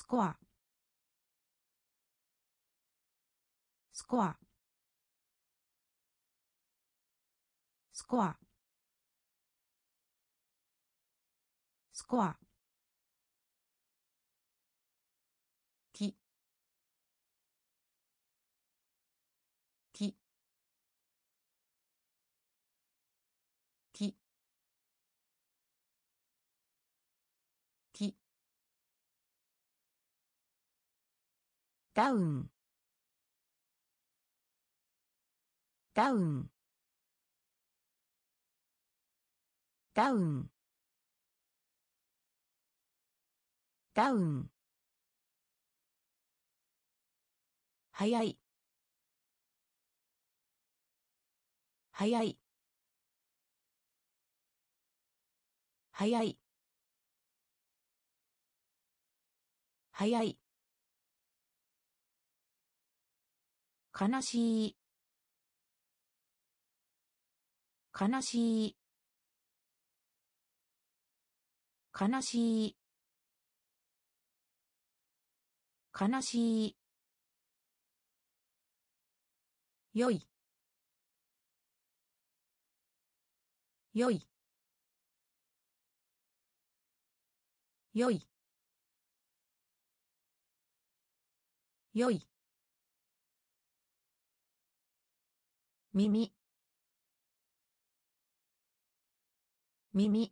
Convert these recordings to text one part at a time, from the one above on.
スコアスコアスコアスコアききききダウンダウンダウンダウン早い早い早い早い悲しい悲しい悲しい悲しいよいよいよいよい耳耳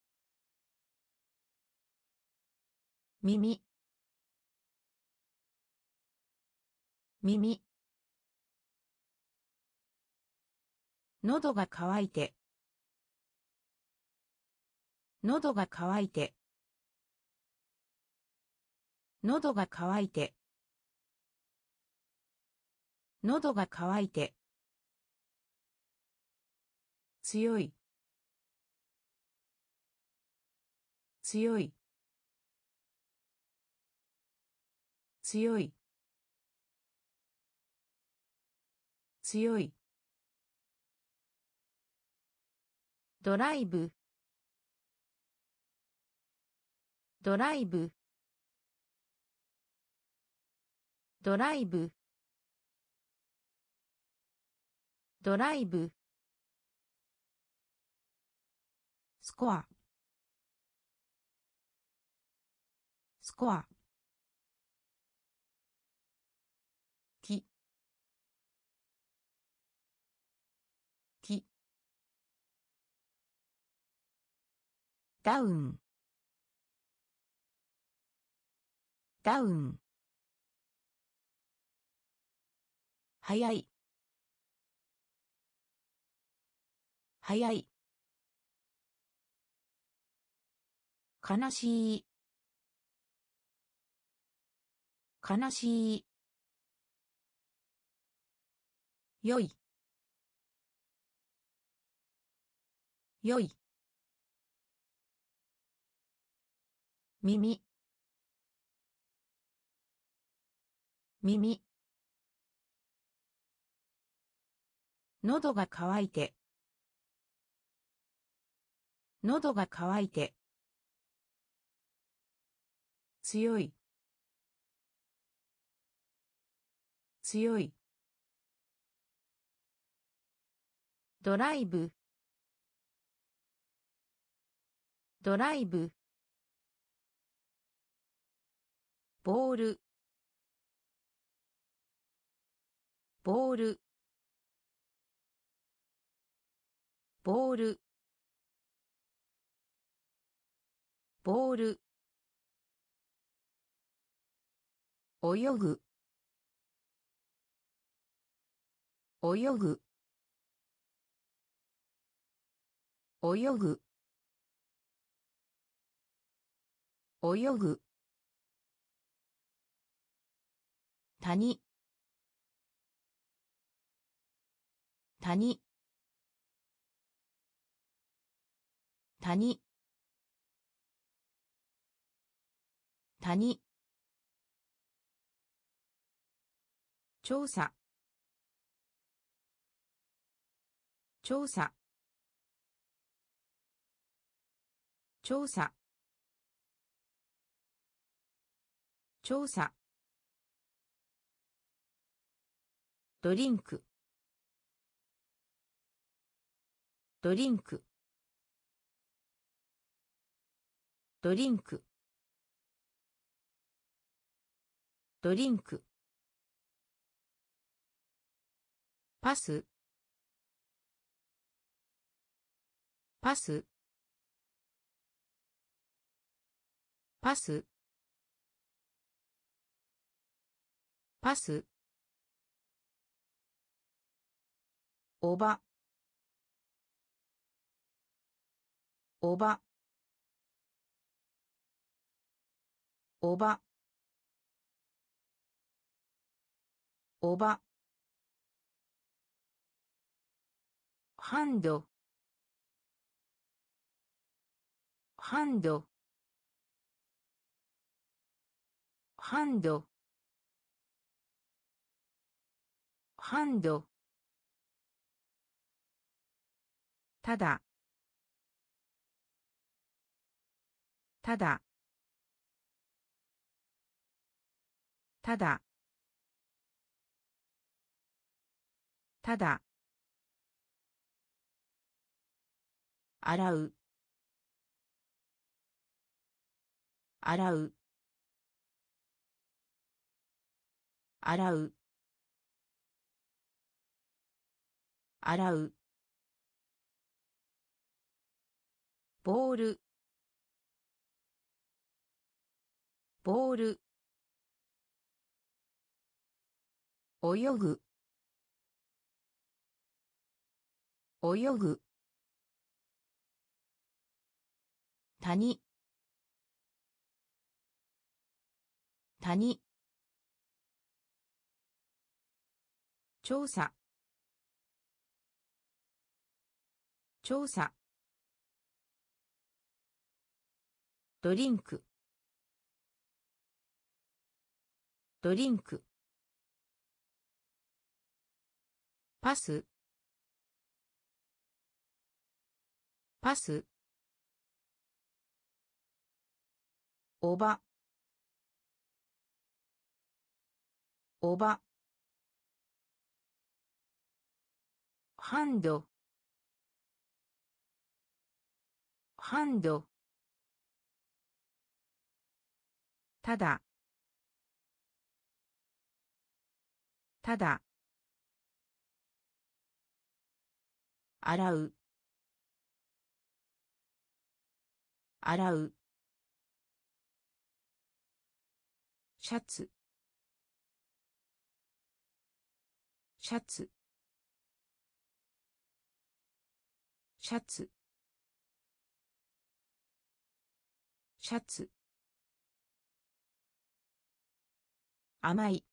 耳耳喉が渇いて喉が渇いて喉が渇いて喉が渇いて強い強い強い強いドライブドライブドライブドライブスコアスコアききダウンダウン早い早い悲しい悲しいよいよい耳耳喉が渇いて喉が渇いて強い強いドライブドライブボールボールボールボール泳ぐ泳ぐ泳ぐ泳ぐ谷谷谷谷調査調査調査調査ドリンクドリンクドリンクドリンクパスパスパスパスおばおばおばおばハンドハンドハンドハンドただただただただ洗う洗う洗う洗うボールボール泳ぐ泳ぐ谷谷調査調査ドリンクドリンクパスパスおばおばハンドハンドただただ洗う洗うシャツシャツシャツシャツ甘い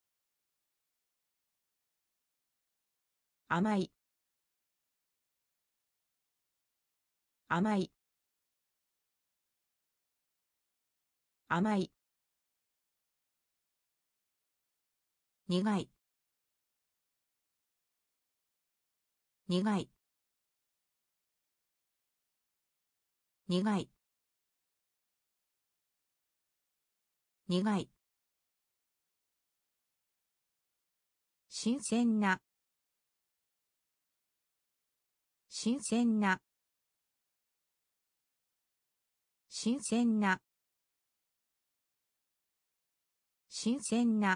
甘い甘い甘い苦い苦い苦い苦い新鮮な新鮮な新鮮な新鮮な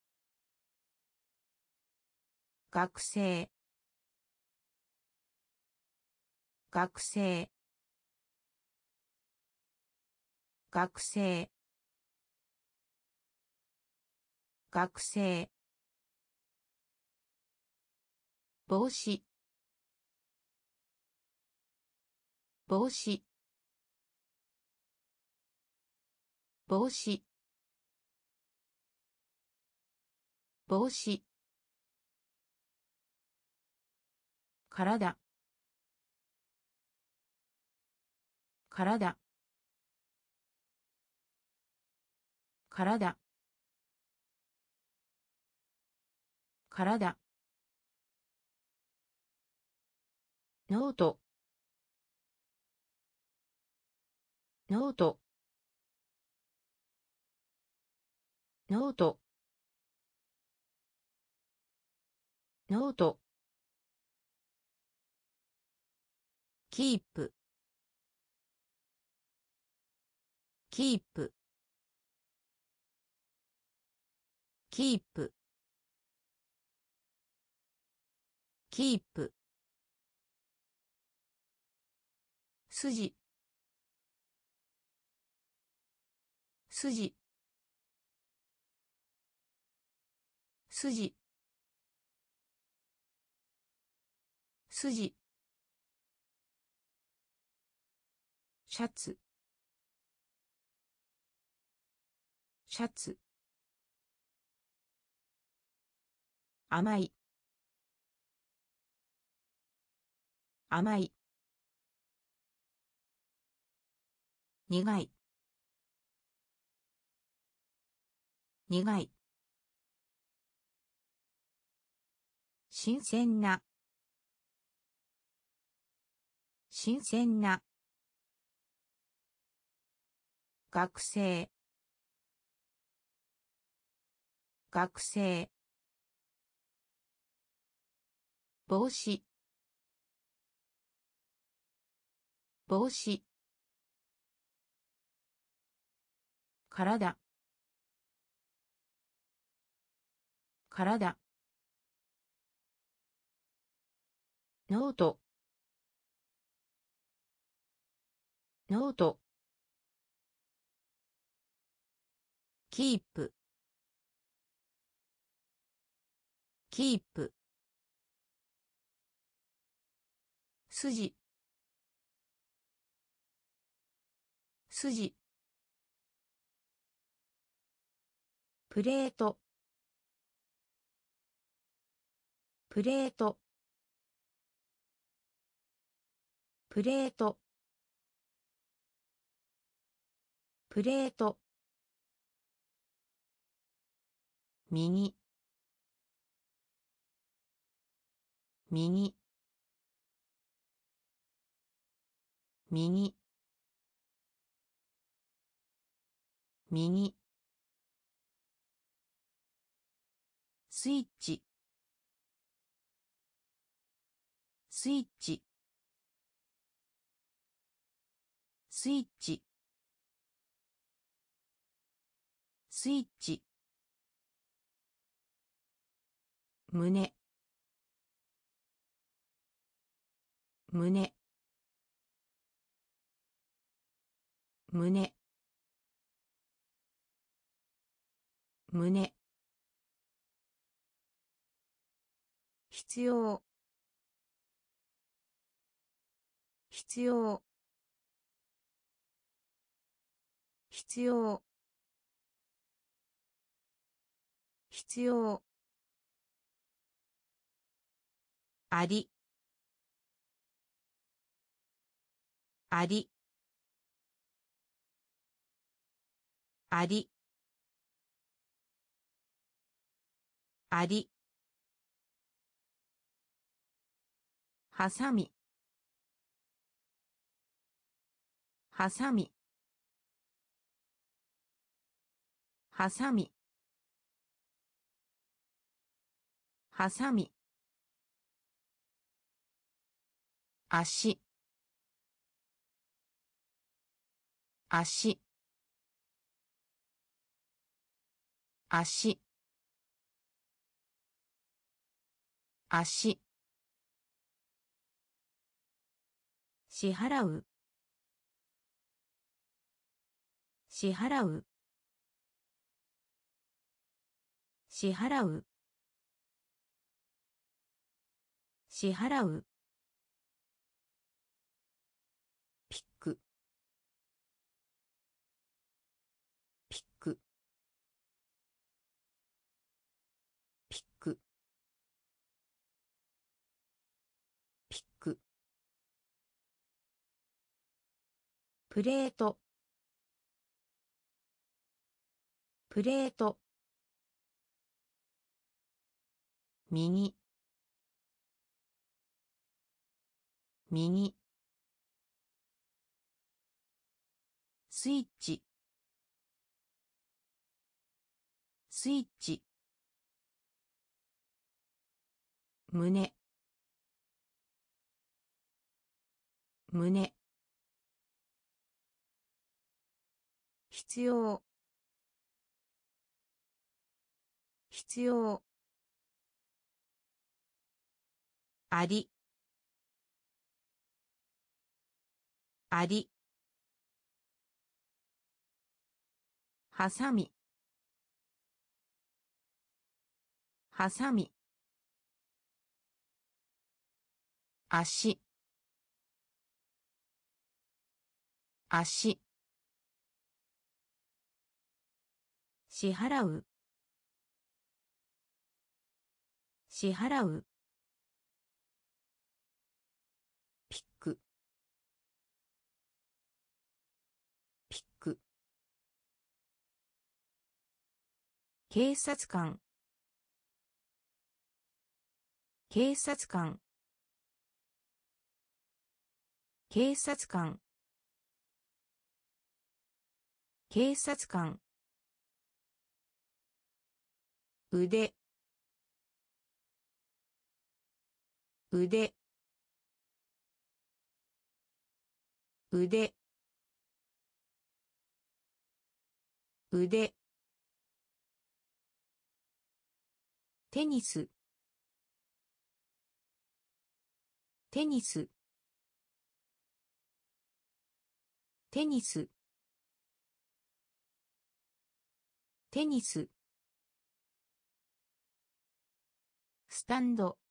学生学生学生学生帽子帽子帽子帽子体体体体ノートノートノートノートキープキープキープキープ筋筋筋筋シャツシャツ甘い甘い苦い苦い新鮮な新鮮な学生学生帽子帽子体体ノートノートキープキープ筋筋プレートプレートプレートプレート右右右右スイッチスイッチスイッチスイッチ胸胸胸胸必要必要必要必要ありありありありはさみはさみはさみはさみ足足足足支払う支払う支払う支払うピックピックピックピックプレートプレート右右スイッチスイッチ胸胸必要必要ありありはさみはさみ足足支払う支払うピックピック警察官警察官警察官警察官腕腕腕腕テニステニステニステニススタンド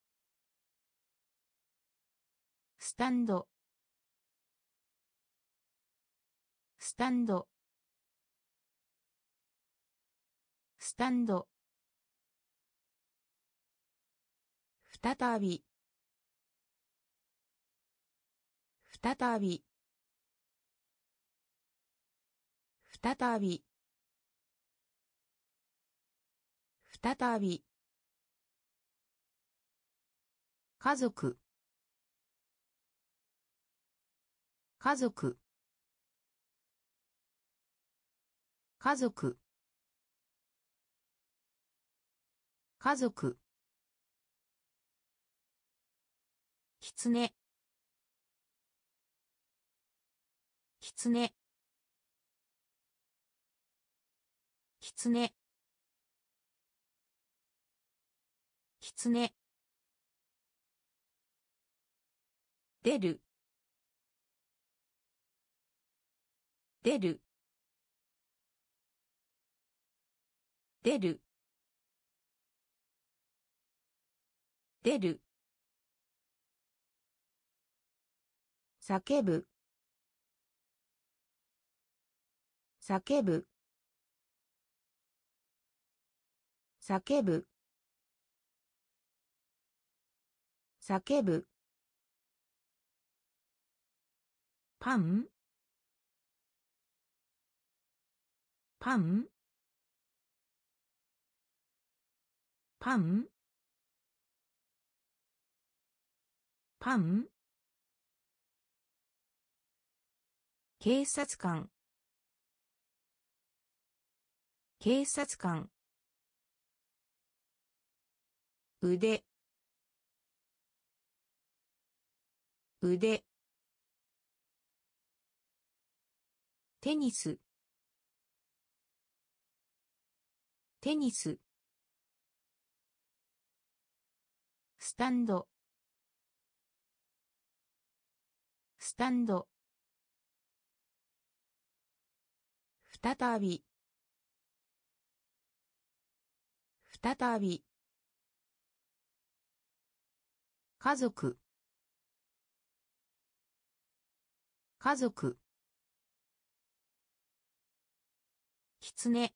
スタンドスタンドスタンド再び再び再び再び家族家族家族家族きつねきつねきつねきつね出る出る出る出る叫ぶ叫ぶ叫ぶ叫ぶパンパンパンパン警察官警察官腕腕テニステニススタンドスタンド再び再び家族家族きつね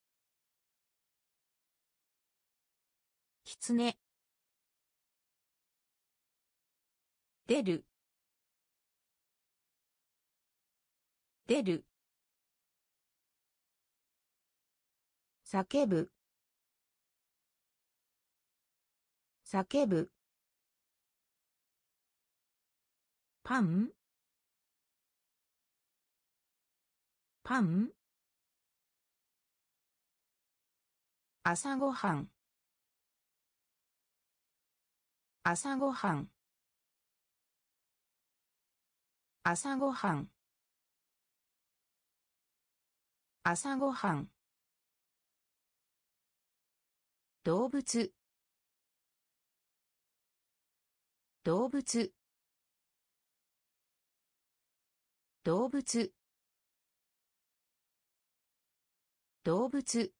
きつね出る出る叫ぶ叫ぶパンパン朝ごはん朝ごはん朝ごはん朝ごはん動物動物動物動物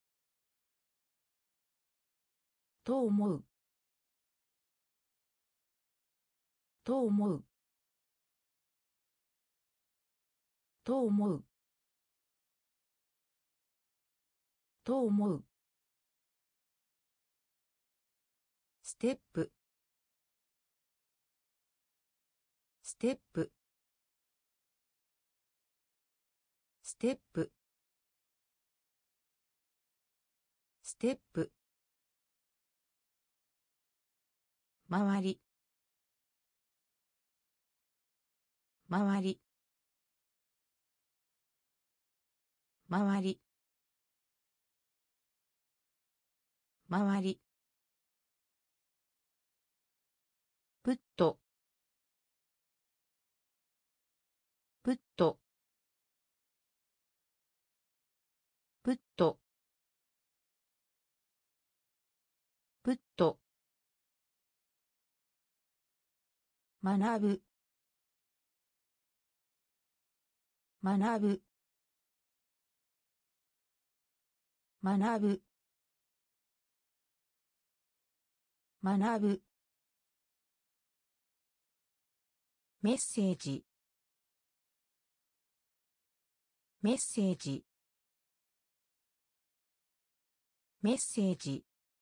と思うと思うと思うと思うステップステップステップステップ周り周り周り周りプットプットプットプット学ぶ学ぶ学ぶ学ぶメッセージメッセージメッセージ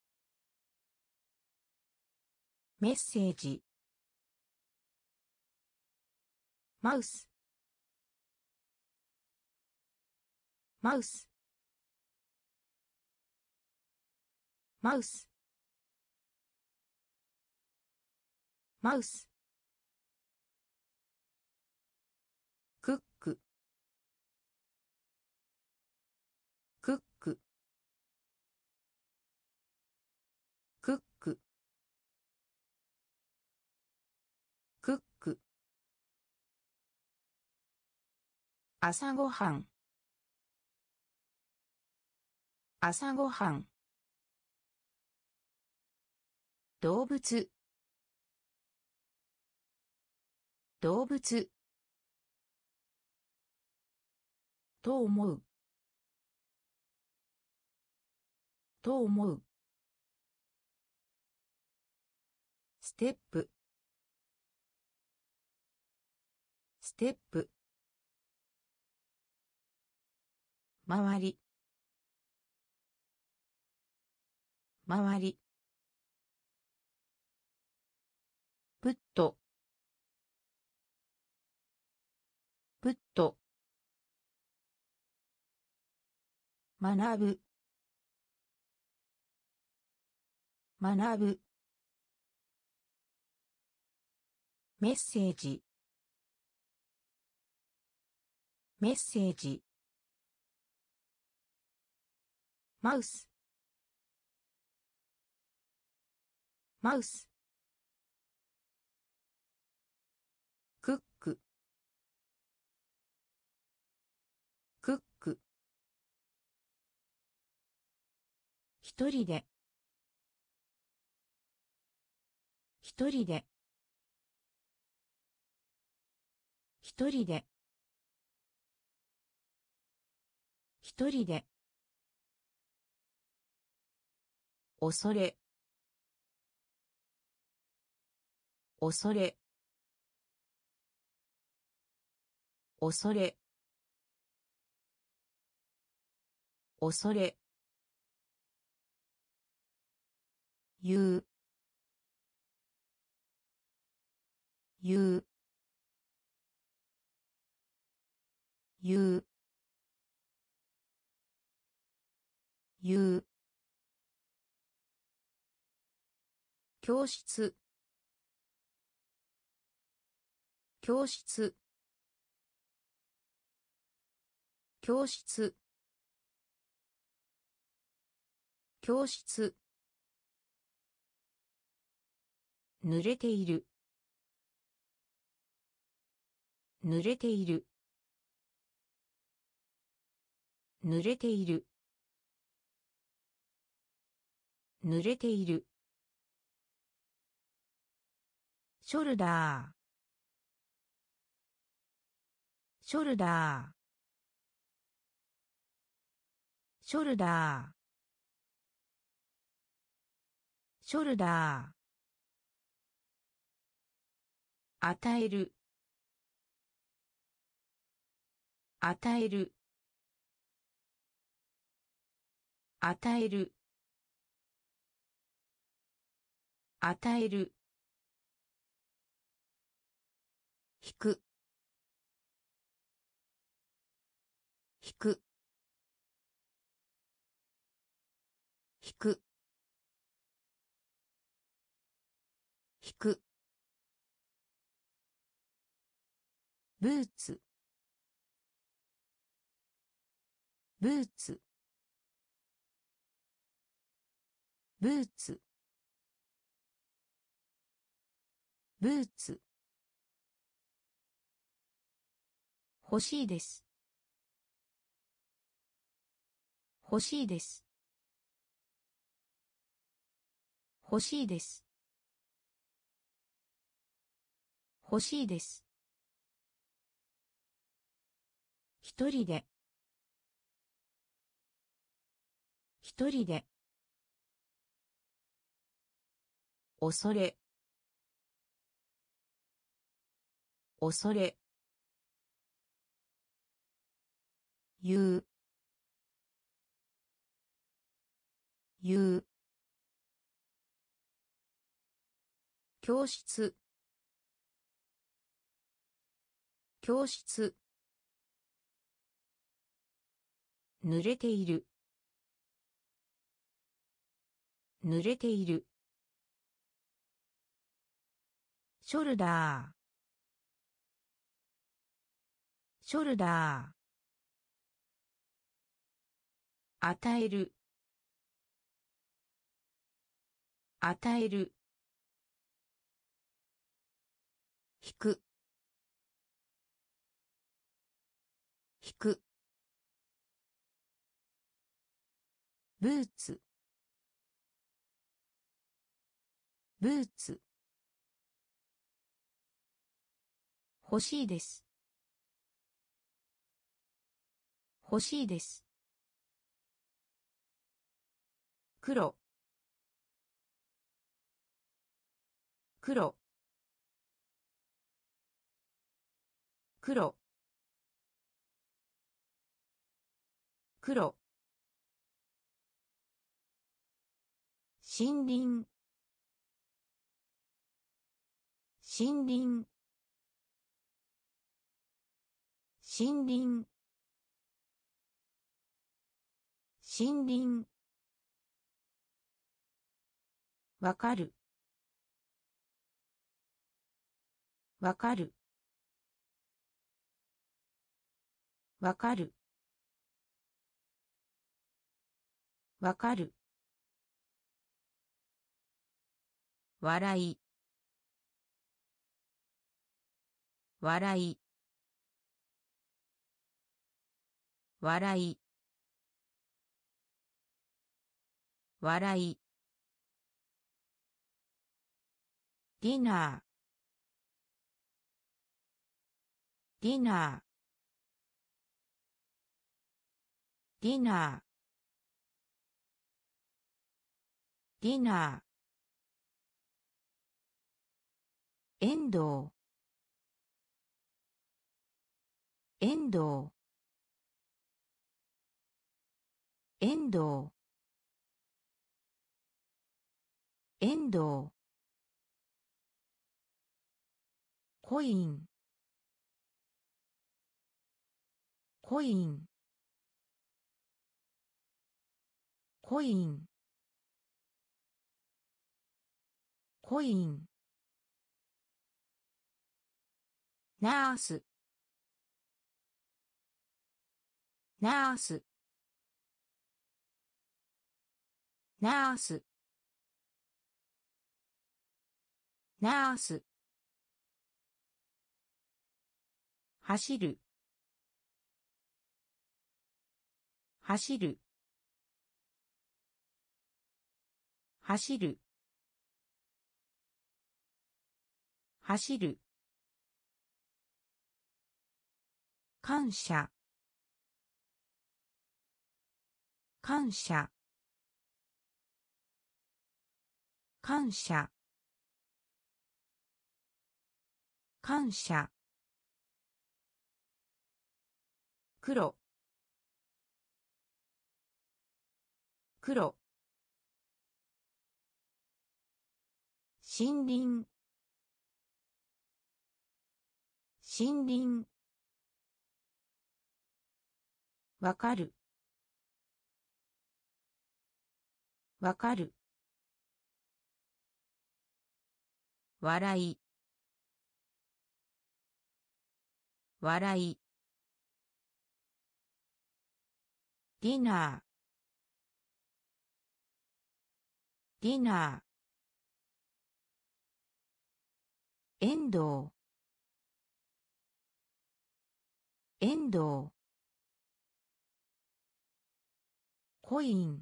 メッセージマウスマウスマウスマウスクッククッククッククック朝ごはん朝ごはん動物動物と思うと思うステップステップ周り周りプットプット学ぶ学ぶメッセージメッセージマウスマウスクッククック一人で一人で一人で一人で恐れ恐れ恐れ恐れ言う言う言う言う教室教室教室教室濡れている濡れている濡れている濡れているショルダーショルダーショルダーショルダー与える与える与える与える引く引く引く引くブーツブーツブーツブーツ欲しいです欲しいです欲しいです欲しいです一人で一人で恐れ恐れ言う言う教室教室濡れている濡れているショルダーショルダー与える与える引く引くブーツブーツ欲しいです欲しいです黒黒黒黒森林森林森林森林わかるわかるわかるわかる笑い笑い笑い笑いディナーディナーディナーディナーエンドウエンドウエンドウエンドウコインコインコインコインナースナースナース、ナース、走る、走る、走る、走る、感謝、感謝、感謝、感謝、黒、黒、森林、森林、わかる、わかる、笑い、笑い、ディナー、ディナー、エンドウ、エンドウ、コイン、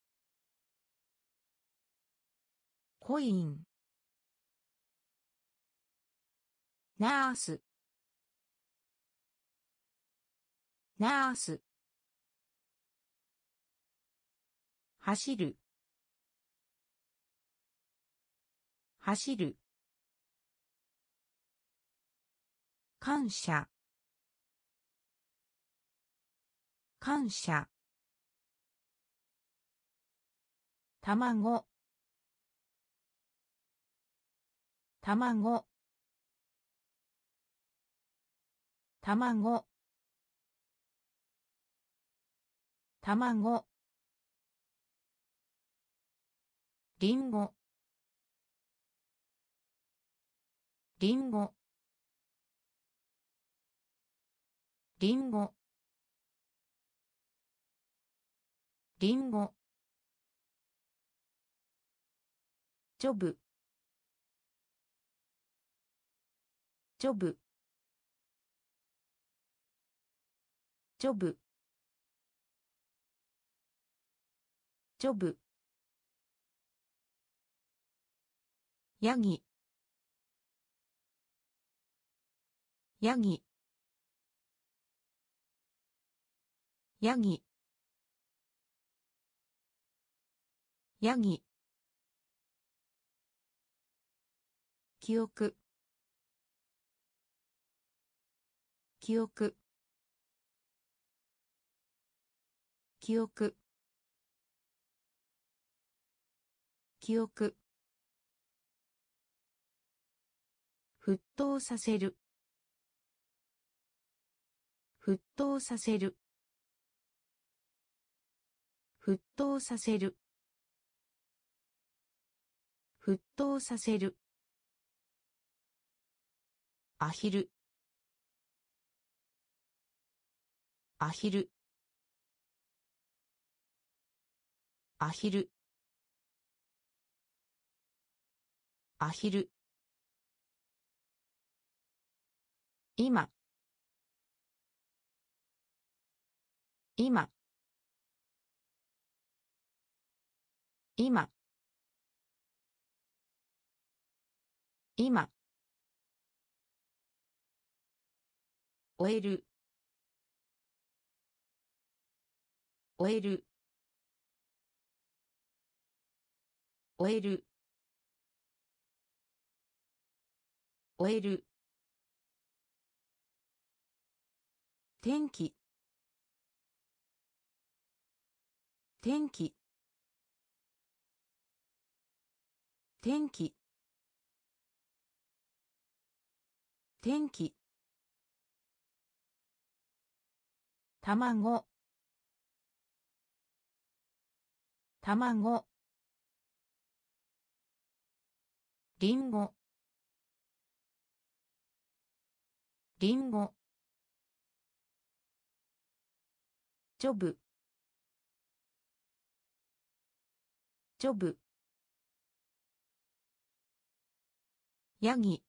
コイン、ナース、ナース、走る、走る、感謝、感謝、卵、卵、卵、卵、りんご、りんご、りんご、りんご、ジョブ、ジョブ、ジョブ、ジョブ、ヤギ、ヤギ、ヤギ、ヤギ、記憶、記憶、記憶、記憶、沸騰させる、沸騰させる、沸騰させる、沸騰させる、アヒル、アヒル、アヒル、アヒル、今、今、今、今、終える、終える、終える、終える、天気、天気、天気、天気、卵、卵、りんご、りんご、ジョブ、 ジョブ。ヤギ。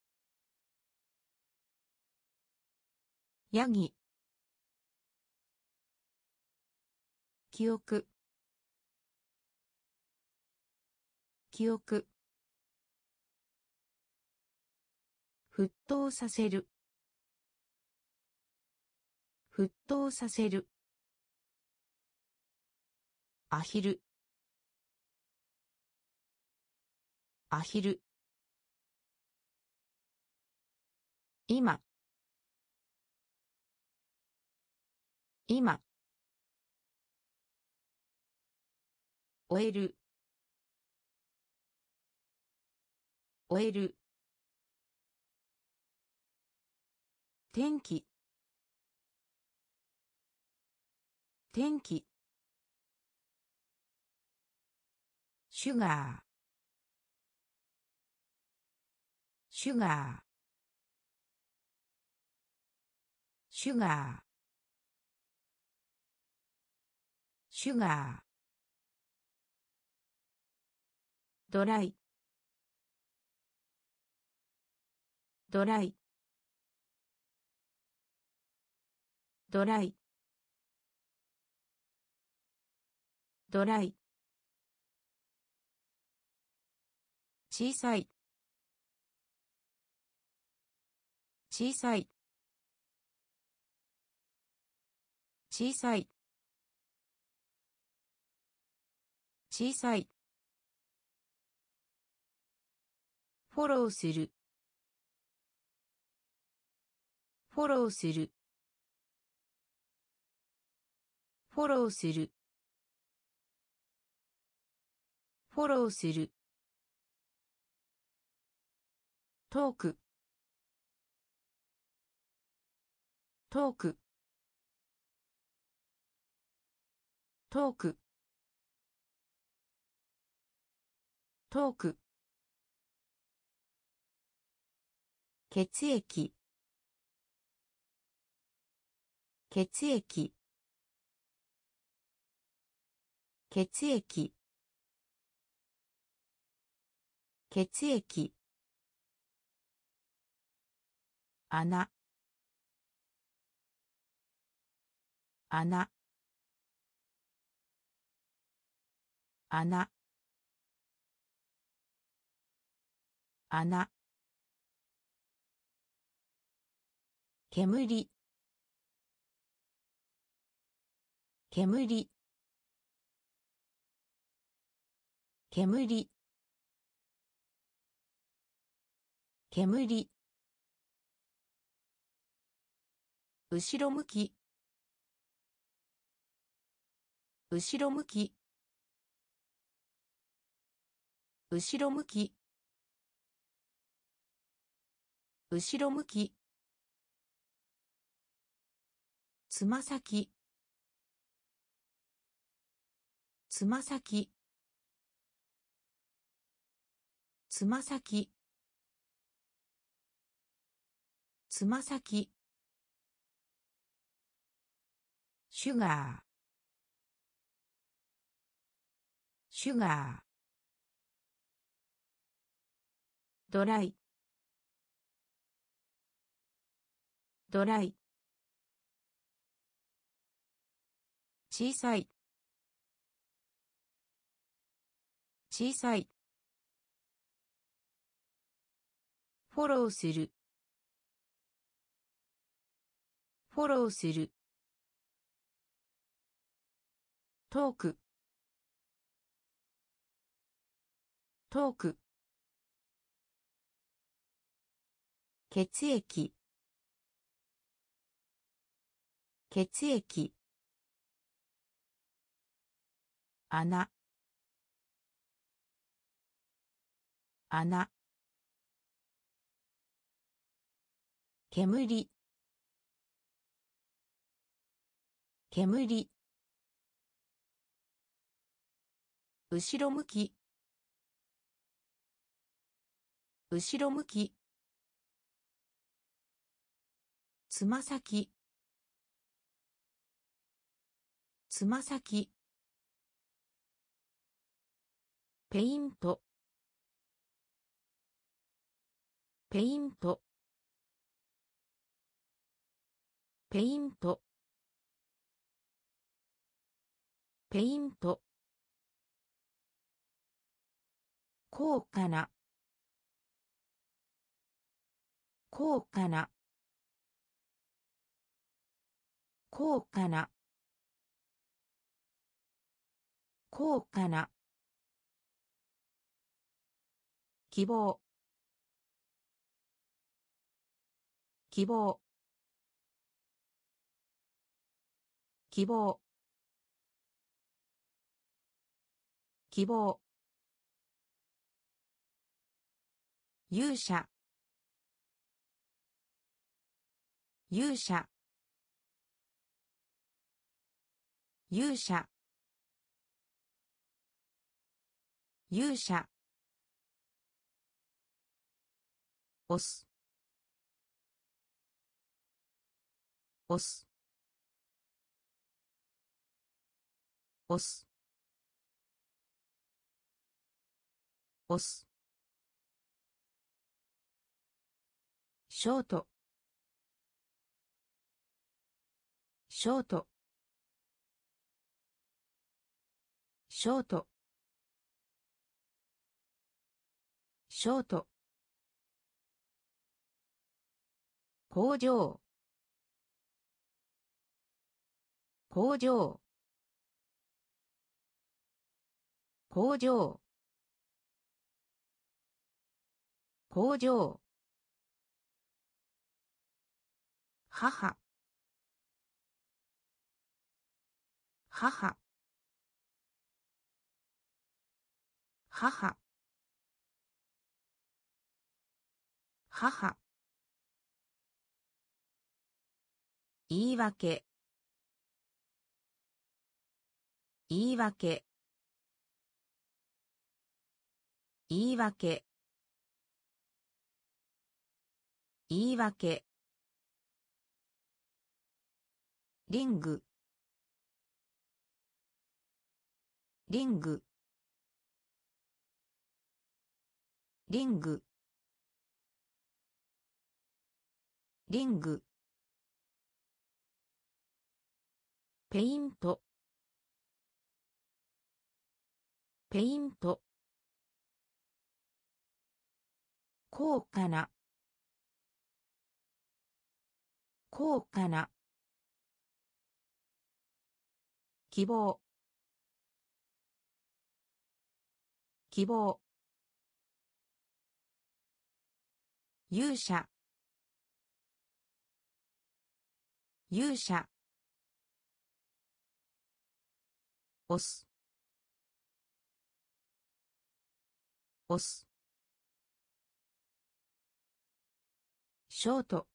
ヤギ。記憶。記憶。沸騰させる。沸騰させる。アヒル。アヒル。今。今。終える。終える。天気。天気。シュガー。シュガー。シュガー。シュガー。ドライ。ドライ。ドライ。ドライ。小さい。小さい。小さい。小さい。フォローする。フォローする。フォローする。フォローする。トーク。トーク。トーク。トーク。血液。血液。血液。血液。穴。穴。穴。穴。煙。煙。煙。煙。後ろ向き。後ろ向き。後ろ向き。後ろ向き。つま先。つま先。つま先。つま先。シュガー。シュガー。ドライ。ドライ。小さい。小さい。フォローする。フォローする。トーク。トーク。血液。血液。穴。穴。煙。煙。後ろ向き。後ろ向き。つま先。つま先。 ペイントペイントペイントペイント高価な高価な高価な高価な希望希望希望希望勇者勇者勇者勇者押す押す押す押すショートショートショートショート工場工場工場工場母母母母言い訳言い訳言い訳言い訳リングリングリングリングペイントペイント高価な高価な希望希望勇者勇者押す押すショート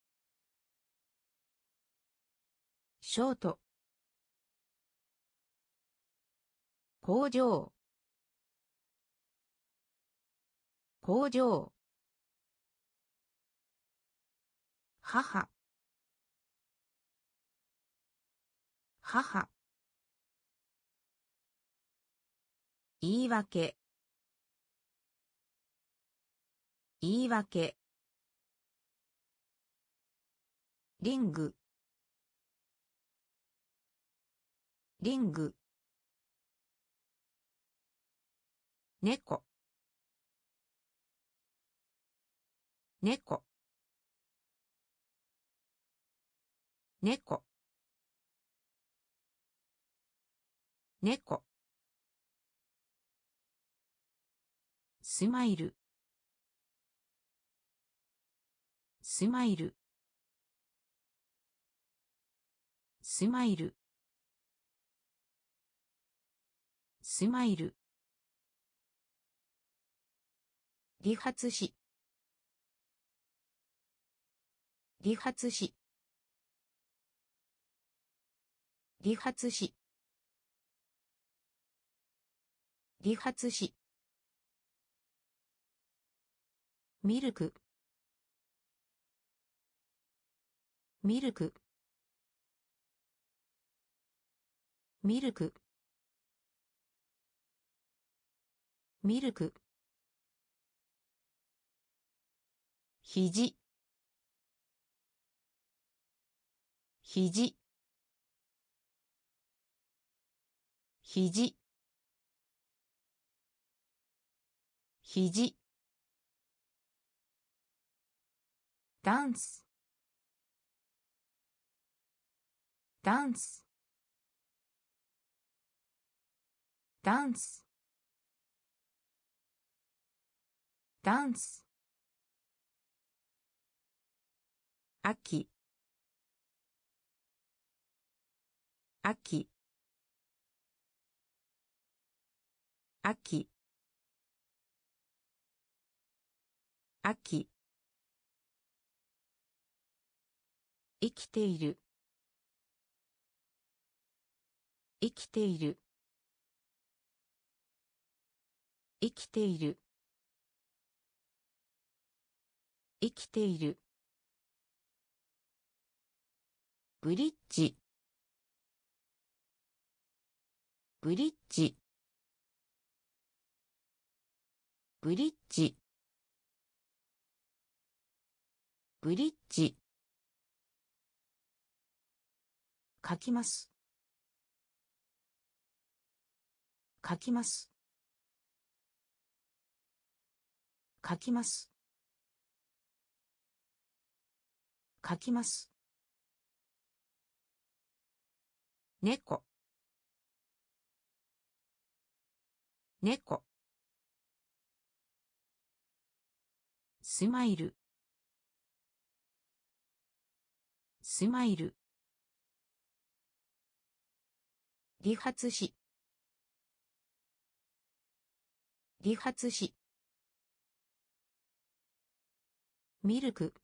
ショート工場工場母母言い訳言い訳リングリング猫猫猫猫スマイルスマイルスマイルスマイル理髪師理髪師理髪師理髪師ミルクミルクミルクミルク、肘、肘、肘、肘、ダンス、ダンス、ダンス、ダンス、秋、秋、秋、秋、生きている、生きている、生きている、生きている、ブリッジ、ブリッジ、ブリッジ、ブリッジ、書きます、書きます、書きます、書きます、猫、猫、スマイル、スマイル、理髪師、理髪師、ミルク、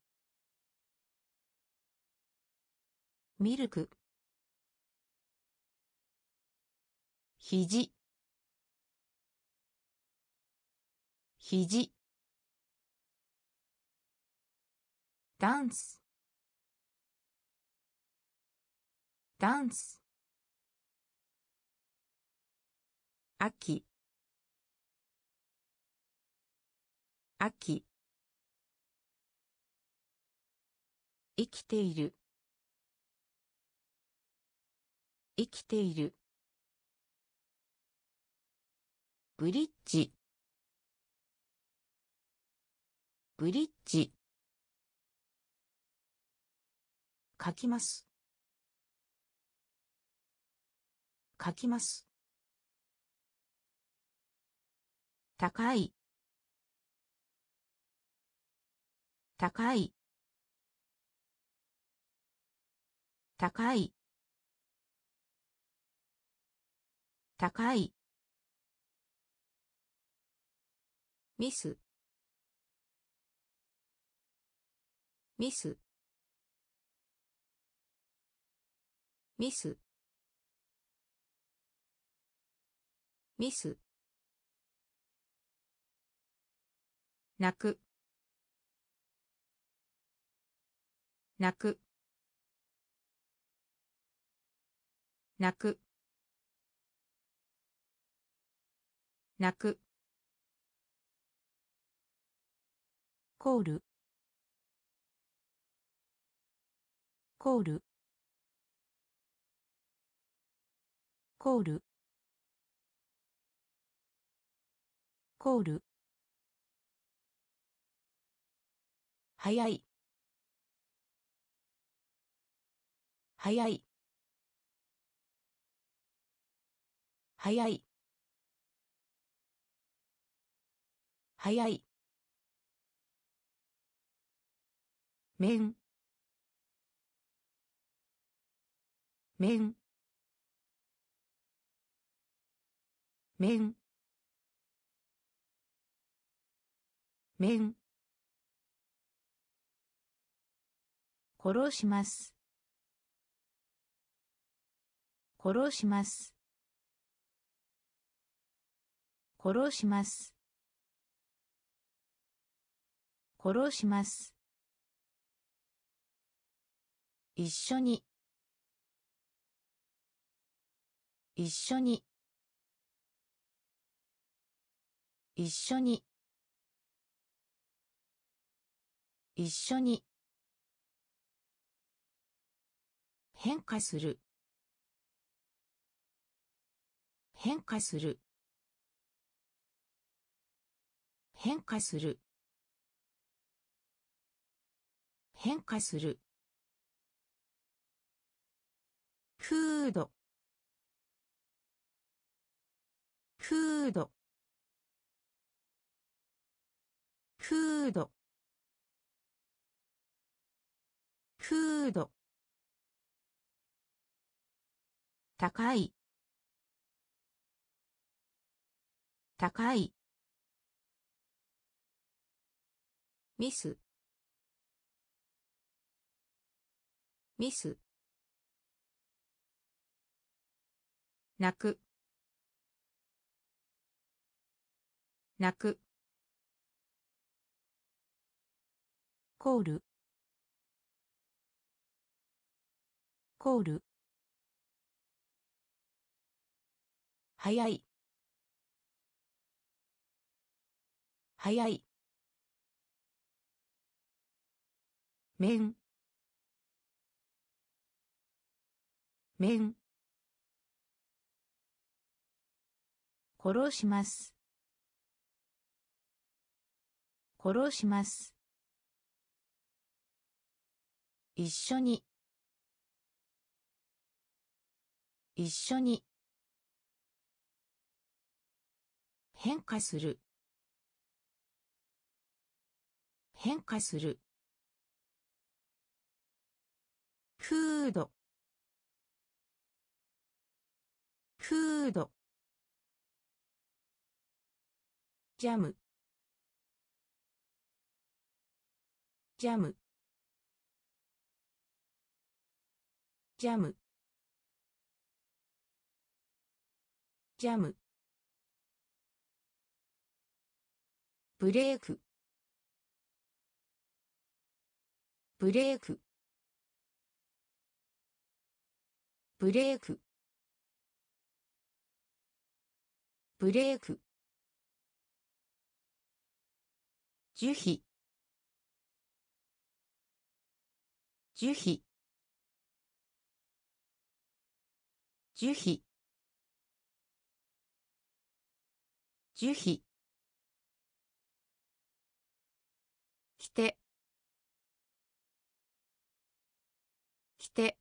ミルク、肘、肘、ダンス、ダンス、秋、秋、生きている、生きている、ブリッジ、ブリッジ、書きます、書きます、高い、高い、高い、高い、ミス、ミス、ミス、ミス、泣く、泣く、泣く、泣く、コール、コール、コール、コール、早い、早い、早い、早い、面、面、面、面、殺します、殺します、殺します、殺します、一緒に、一緒に、 一緒に一緒に変化する変化する変化する変化するフードフードフードフード高い高いミスミス泣く泣くコールコール早い早い面面殺します殺します一緒に一緒に変化する変化するフードフードジャムジャムジャムジャムブレークブレークブレークブレーク樹皮樹皮樹皮樹皮着て着て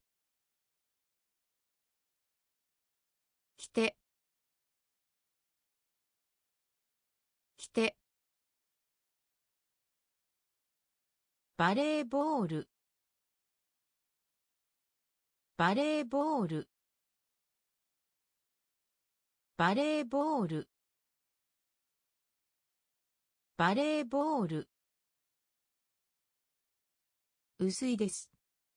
着て着てバレーボールバレーボールバレーボールバレーボール薄いです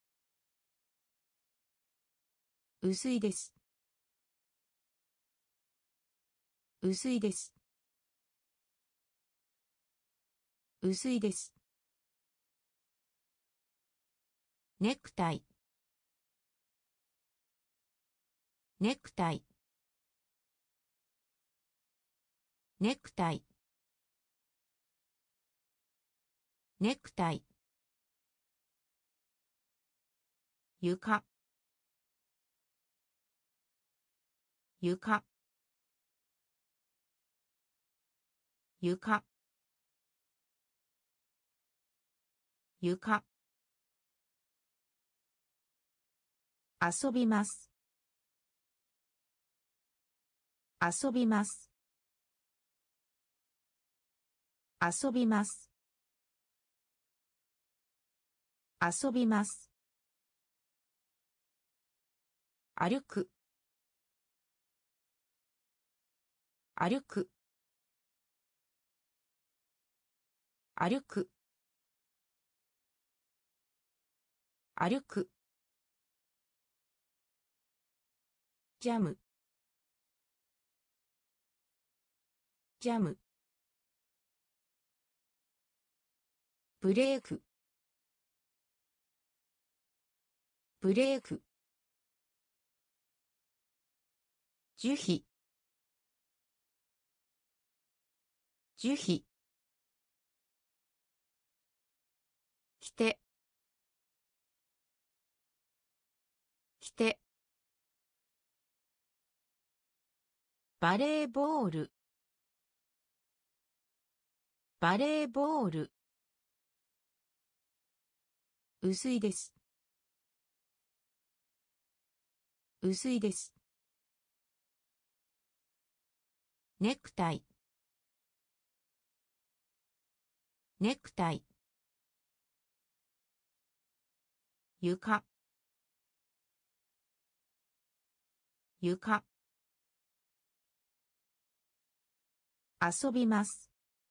薄いです薄いです薄いですネクタイネクタイネクタイネクタイ床床床床遊びます遊びます遊びます遊びます歩く歩く歩く歩くジャムジャムブレークブレーク樹皮樹皮着て着てバレーボールバレーボール薄いです薄いですネクタイネクタイ床床遊びます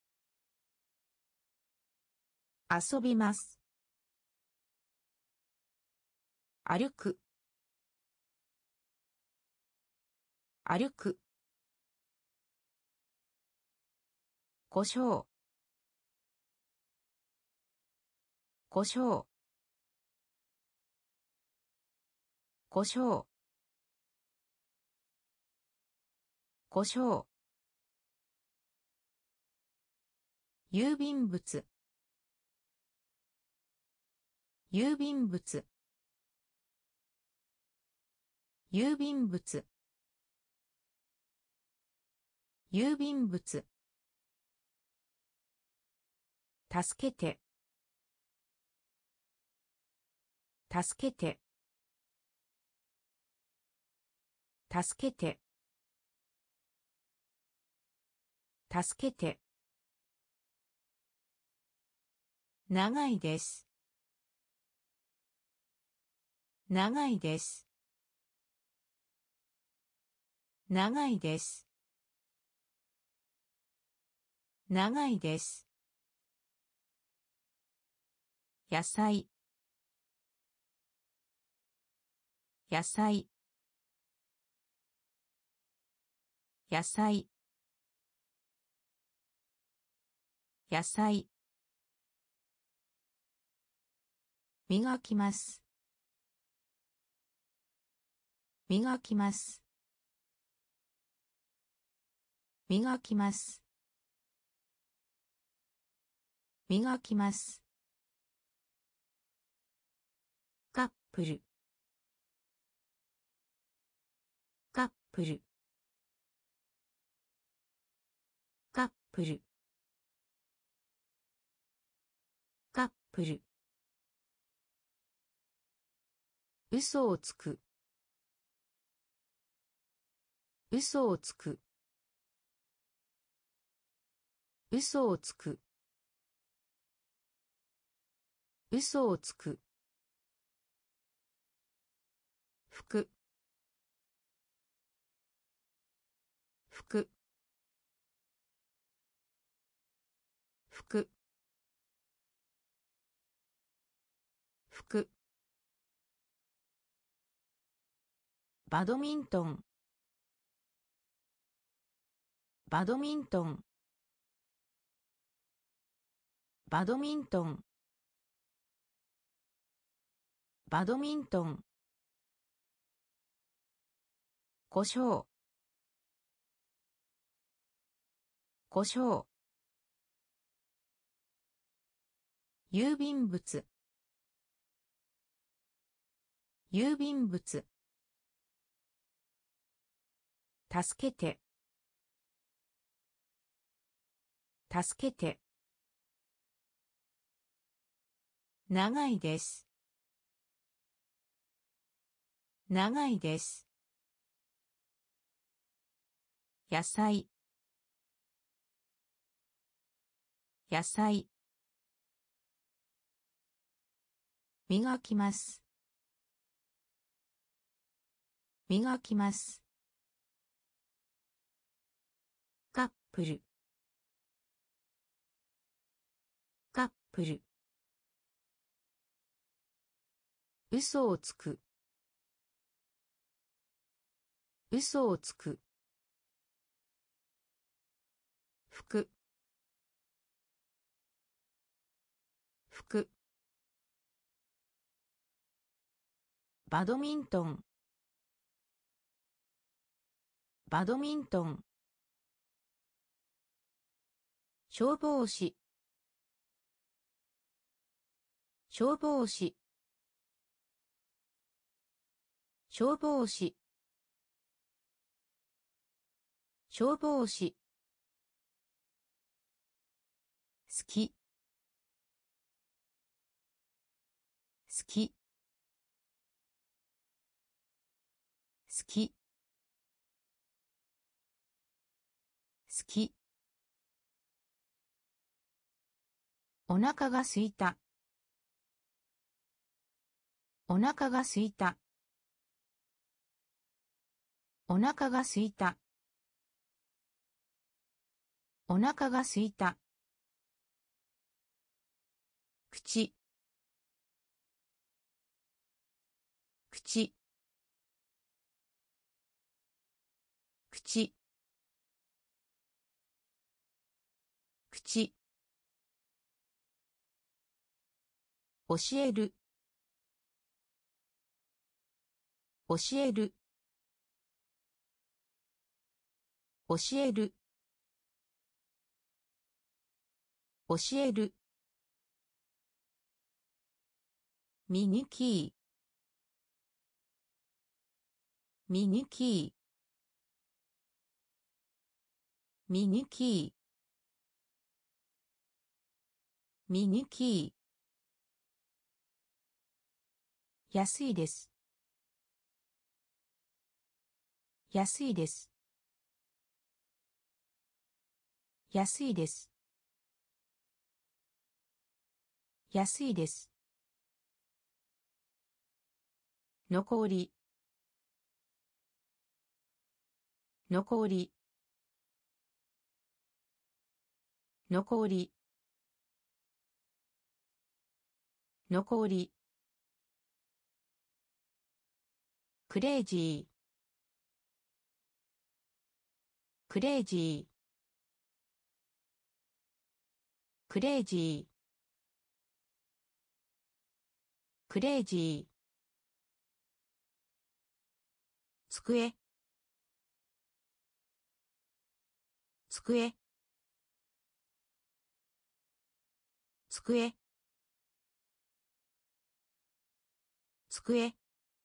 遊びます歩く歩く胡椒胡椒胡椒胡椒郵便物郵便物郵便物郵便物助けて助けて助けて助けて長いです長いです長いです長いです野菜野菜野菜野菜磨きます磨きます磨きます磨きますカップルカップルカップルカップル嘘をつく嘘をつく嘘をつく嘘をつく服服服服バドミントンバドミントンバドミントンバドミントン胡椒胡椒郵便物郵便物助けて助けて長いです長いです野菜野菜磨きます磨きますカップルカップル嘘をつく嘘をつく服服バドミントンバドミントン消防士消防士消防士消防士好き好き好き好きお腹が空いたお腹が空いたお腹が空いたお腹が空いた口口口口教える教える教える教えるミニキーミニキーミニキーミニキー安いです安いです安いです安いです残り残り残り残りクレイジークレイジークレイジークレイジー机机机机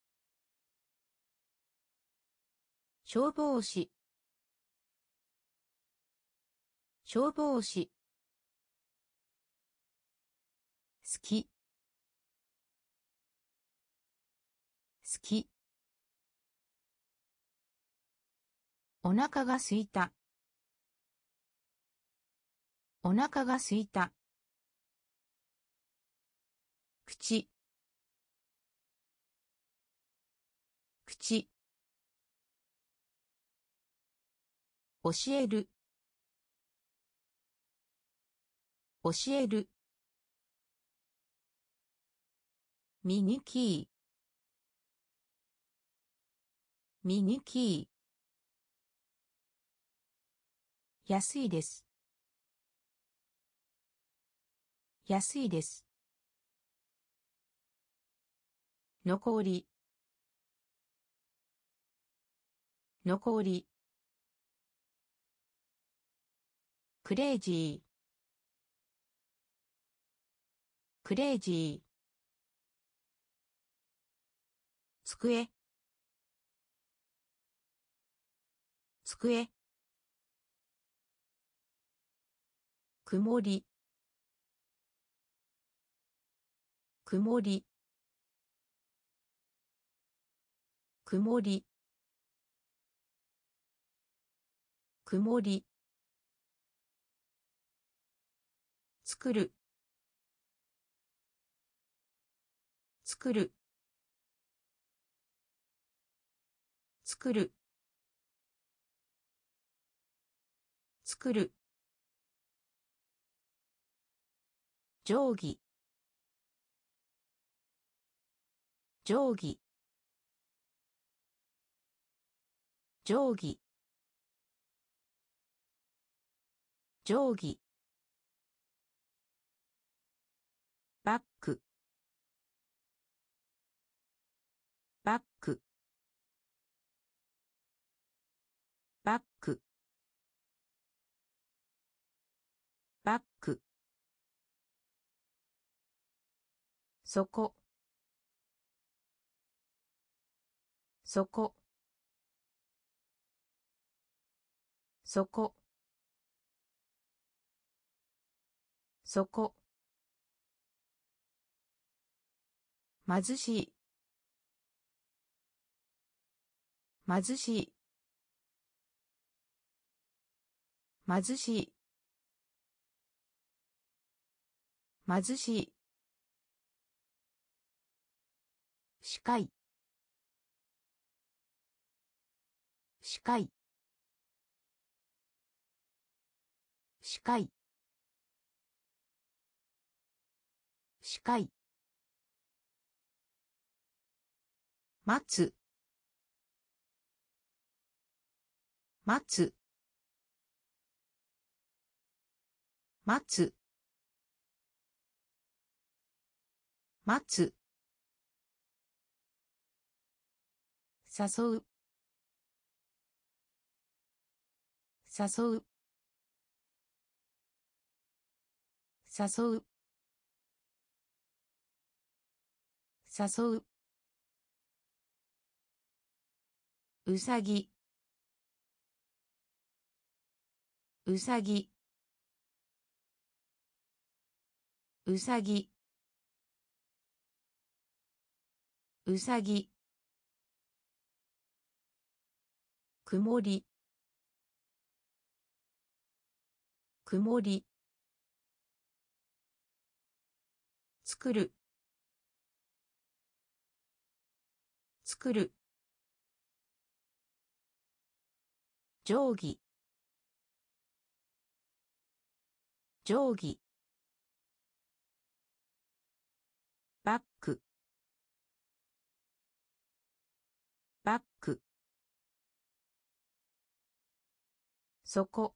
消防士消防士好き好きお腹が空いたお腹が空いた口口教える教えるミニキーミニキー安いです安いです残り残りクレイジークレイジー机机曇り曇り曇り曇り作る作る作る作る定規定規定規定規バックバックバックそこそこそこそこ貧しい貧しい貧しい貧しい視界視界視界視界待つ待つ待つ待つ誘う誘う誘う誘ううさぎうさぎうさぎうさぎ曇り曇り作る作る定規定規バックバックそこ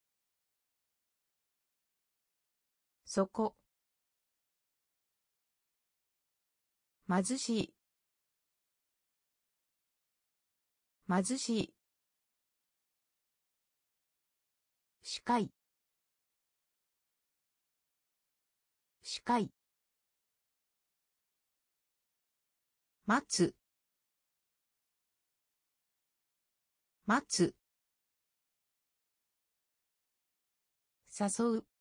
そこ貧しい貧しい視界視界待つ待つ誘う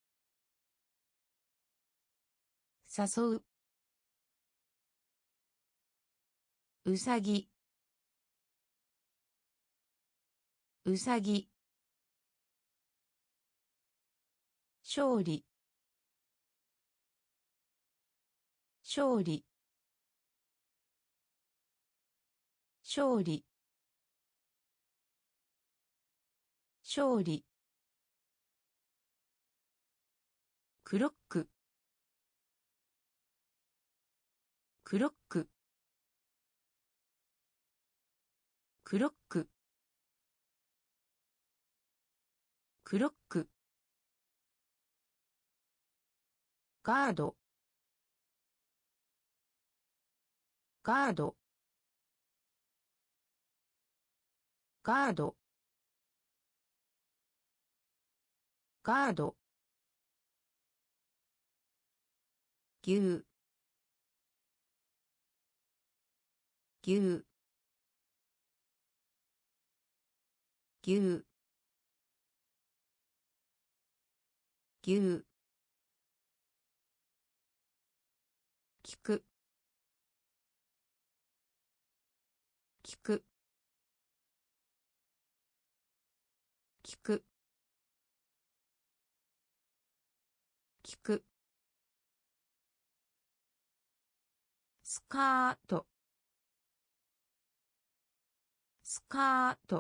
誘ううさぎうさぎ勝利勝利勝利勝利クロッククロッククロッククロックガードガードガードガード牛牛牛牛聞く聞く聞く聞くスカートスカート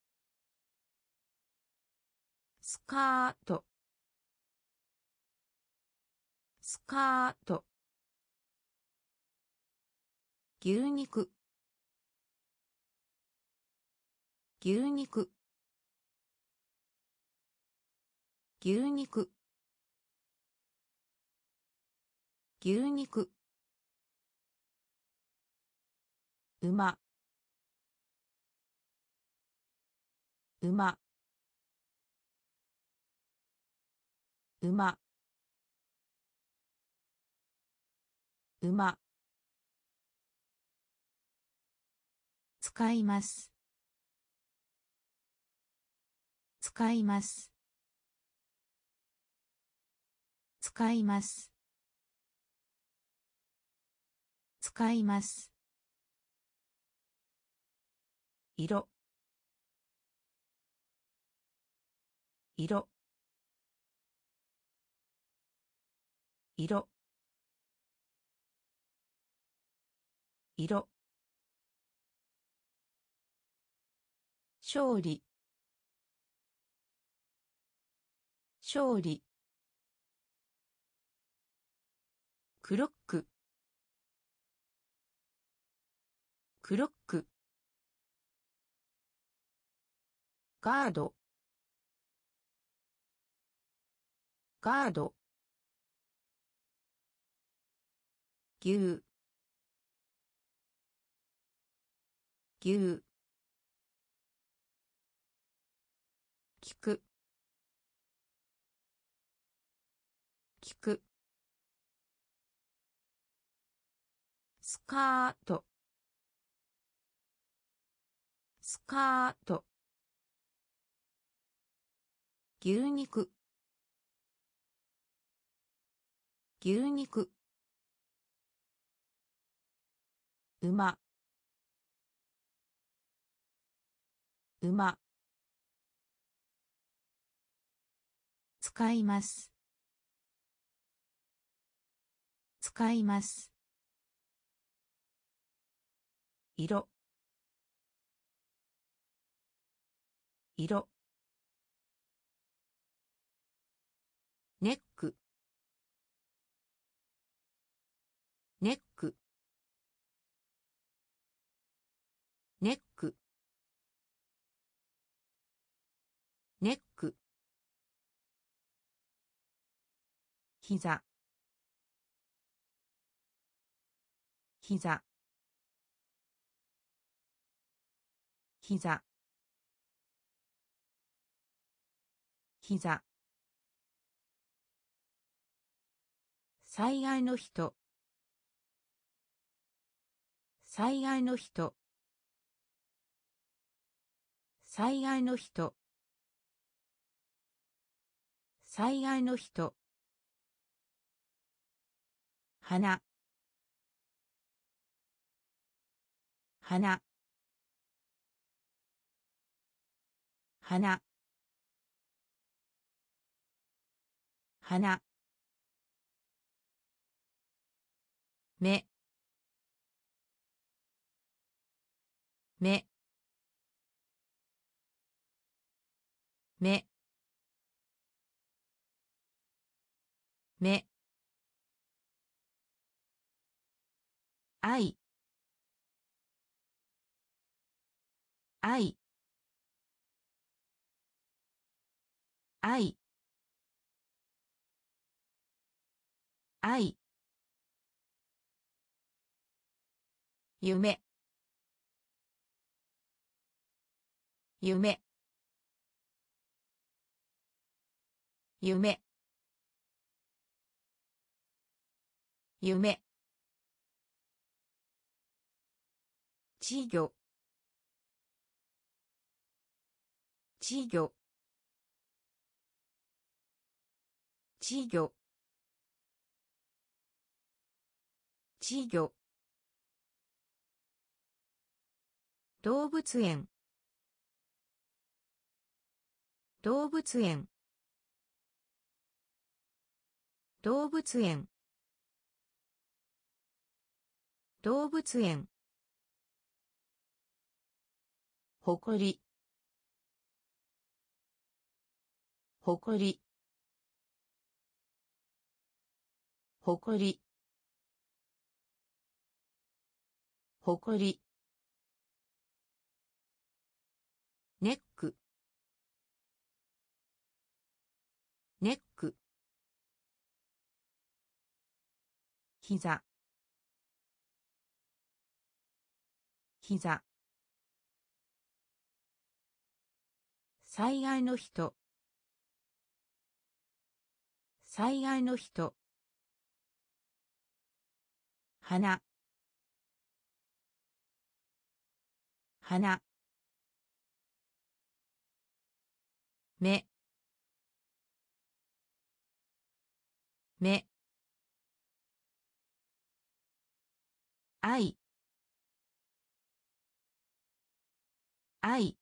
スカートスカート牛肉牛肉牛肉牛肉馬馬馬馬、使います、使います、使います、使います。色、色、色、色、勝利、勝利、クロック、クロック、ガード、ガード、牛、牛、聞く、聞く、スカート、スカート、牛肉、牛肉、馬、馬、使います、使います。色、色、ネック、ネック、ネック、ネック、膝、膝、膝、膝、災害の人、災害の人、災害の人、災害の人、花、花、花、花、目、目、目、目、愛、愛、愛、愛、夢、夢、夢、夢、稚魚、稚魚、稚魚、稚魚、動物園、動物園、動物園、動物園、誇り、誇り、誇り、誇り、ネック、ネック、膝、膝、災害の人、災害の人、 花花目目愛愛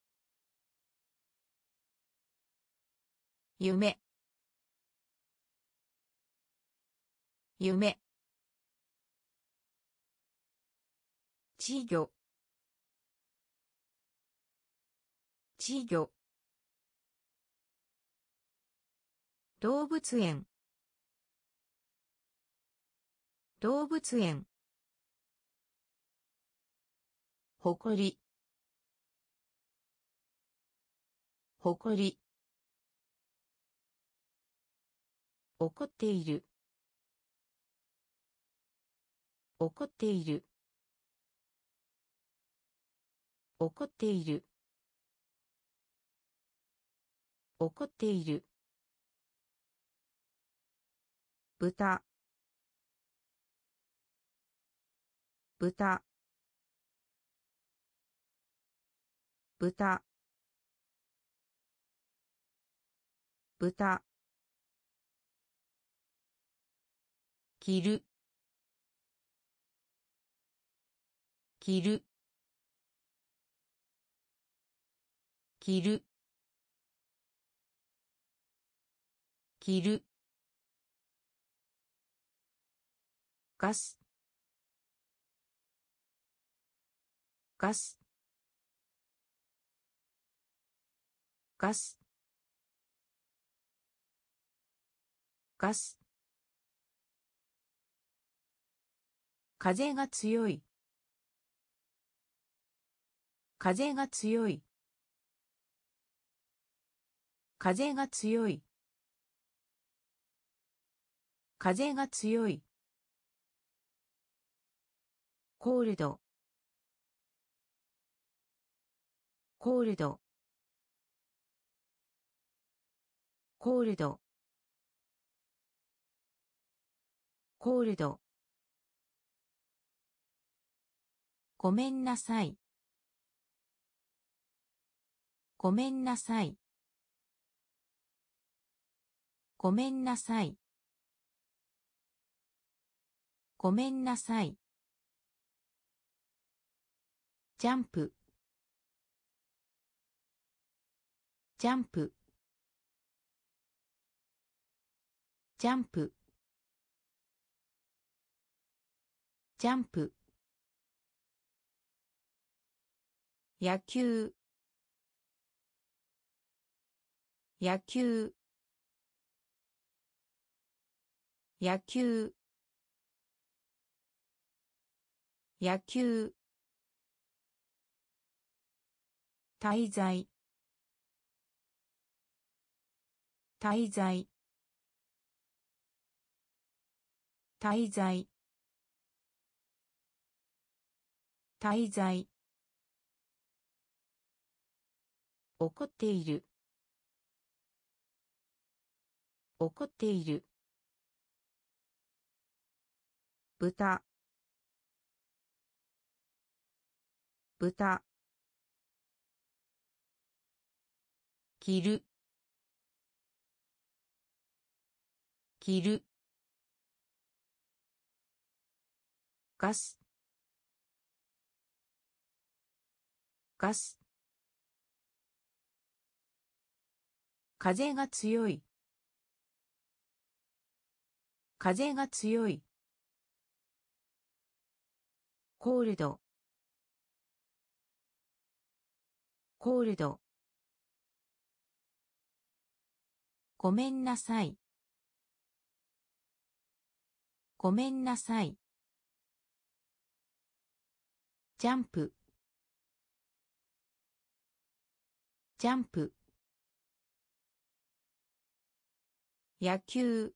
夢夢稚魚稚魚動物園動物園誇り誇り怒っている怒っている怒っている怒っている豚豚豚豚着る着る着る着るガスガスガスガス風が強い風が強い風が強い風が強いコールドコールドコールドコールドごめんなさいごめんなさいごめんなさいごめんなさいジャンプジャンプジャンプジャンプ野球野球野球野球滞在滞在滞在滞在怒っている怒っている豚豚着る着るガスガス風が強い風が強いコールドコールドごめんなさいごめんなさいジャンプジャンプ野球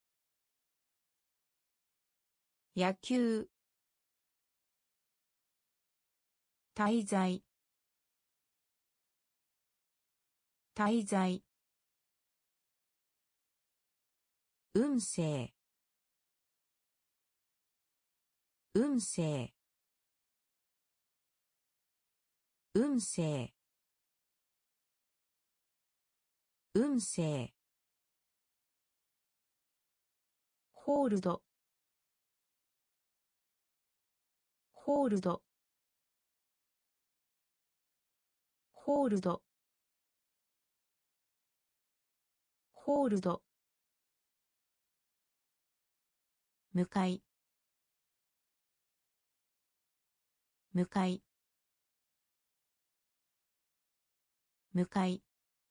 野球滞在滞在運勢運勢運勢運勢ホールドホールドホールドホールド向かい向かい向かい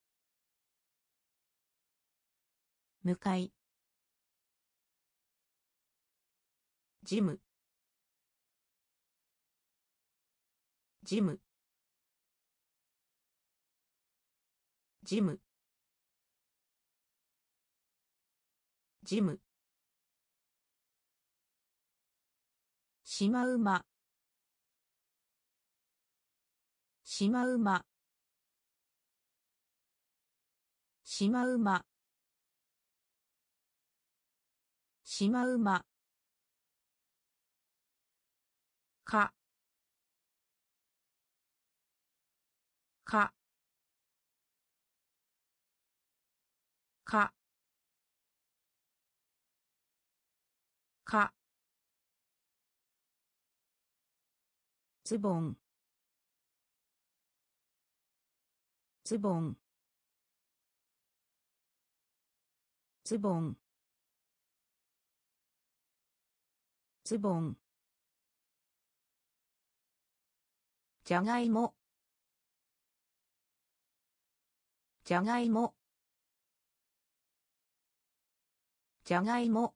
向かいジムジムジムジムシマウマシマウマシマウマシマウマかかかかズボンズボンズボンズボンじゃがいもじゃがいもじゃがいも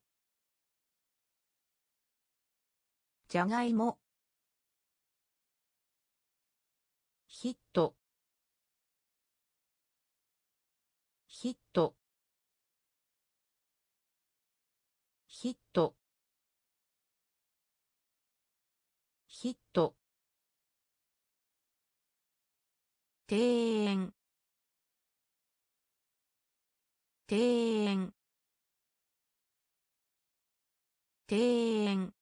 じゃがいもヒットヒットヒットヒット庭園庭園庭園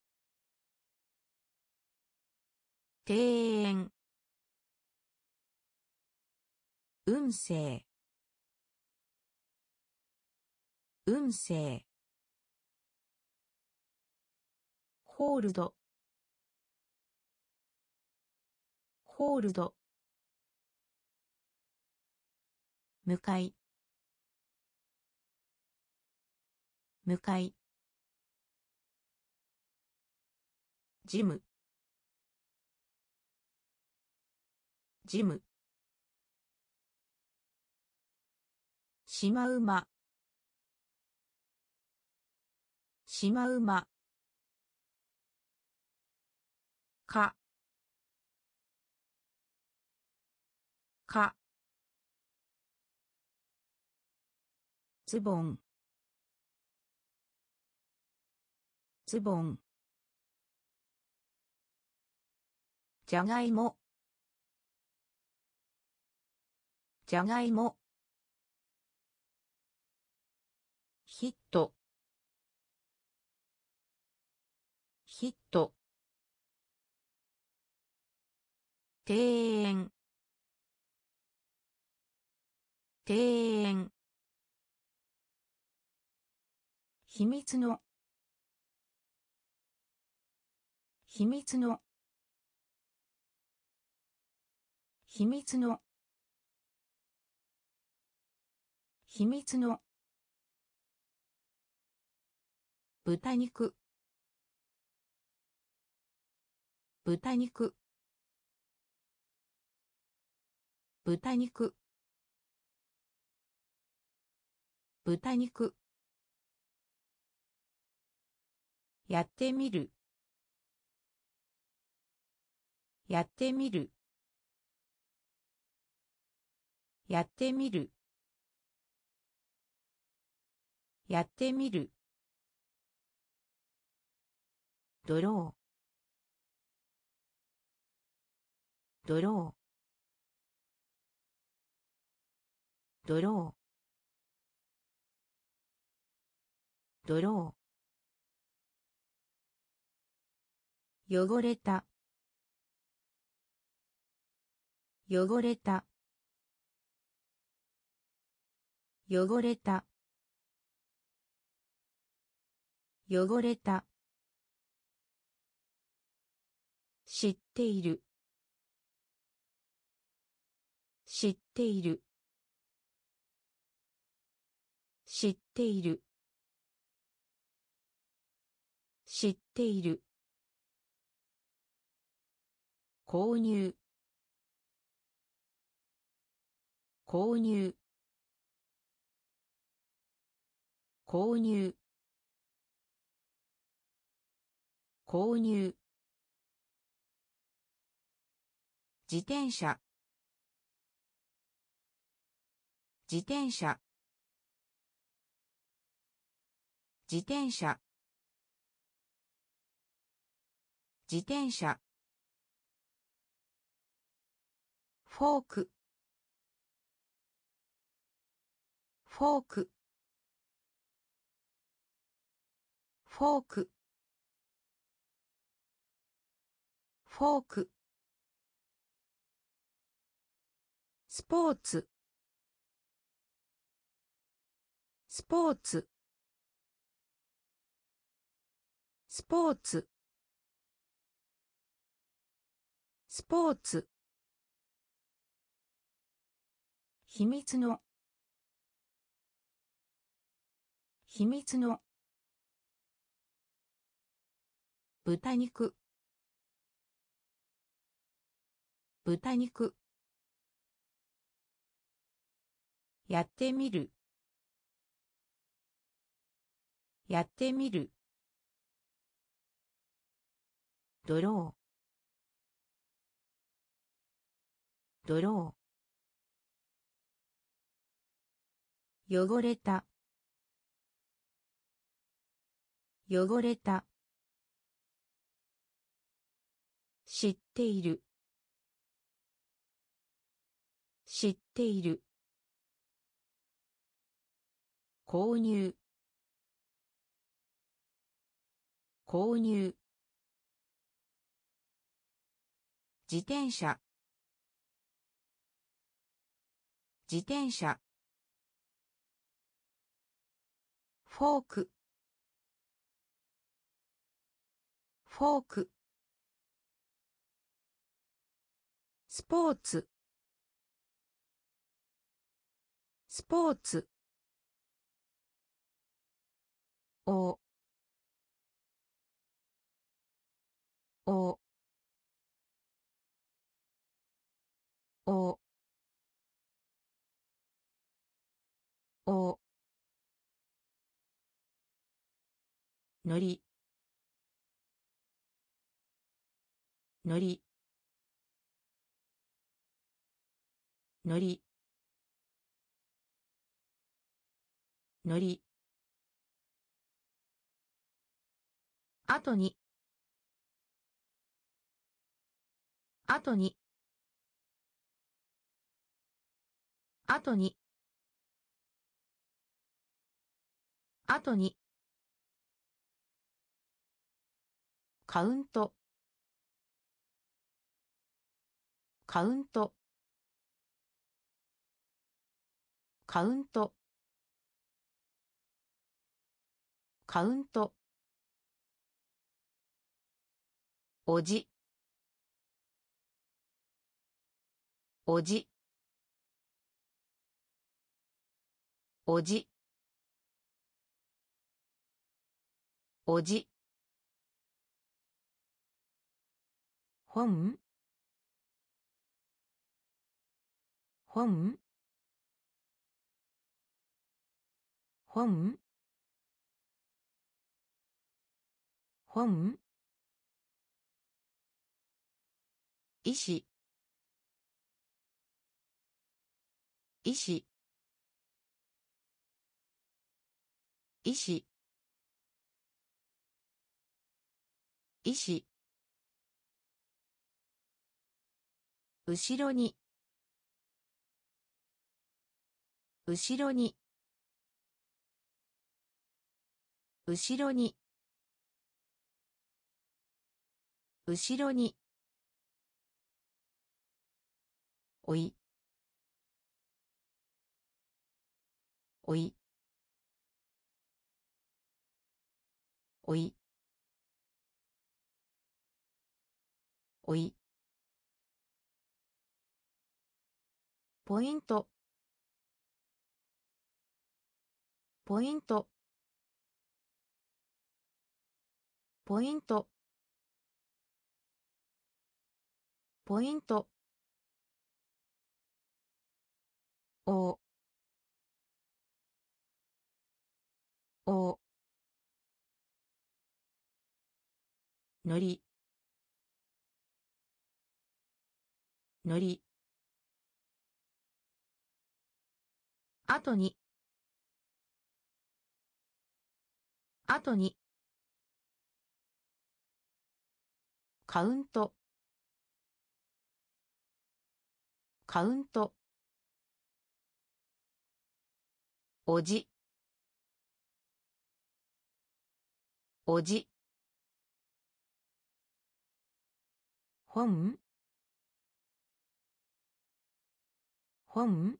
庭園運勢運勢ホールドホールド向かい向かいジムジムシマウマシマウマかかズボンズボンじゃがいもじゃがいもヒットヒット庭園庭園秘密の秘密の秘密の秘密の豚肉豚肉豚肉豚肉やってみるやってみるやってみるやってみるドロードロードロードロー汚れた汚れた汚れた汚れた知っている知っている知っている知っている購入購入購入購入自転車自転車自転車自転車フォークフォークフォークフォークスポーツスポーツスポーツスポーツ秘密の秘密の豚肉豚肉やってみるやってみるドロードロー汚れた汚れた知っている知っている購入購入自転車自転車フォークフォークスポーツスポーツおおおおのりのりのりのり後に後に後に後にカウントカウントカウントカウントおじおじおじおじ本本本本医師医師医師医師後ろに後ろに後ろに後ろにおいおいおいおいポイントポイントポイントポイントおおのりのり後に後にカウントカウントおじおじ本本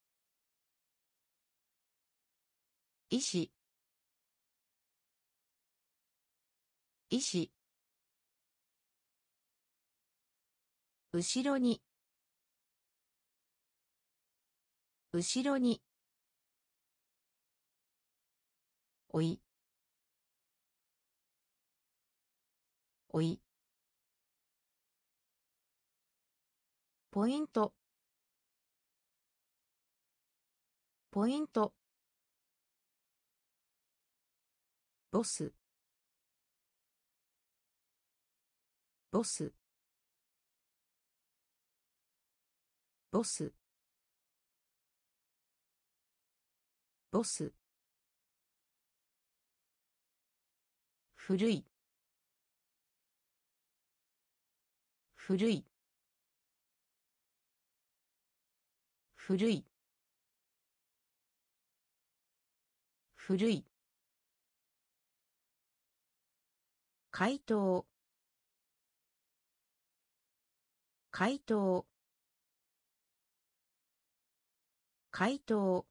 医師医師後ろに後ろにおいおいポイントポイントボスボスボスボス古い古い古い古い回答回答回答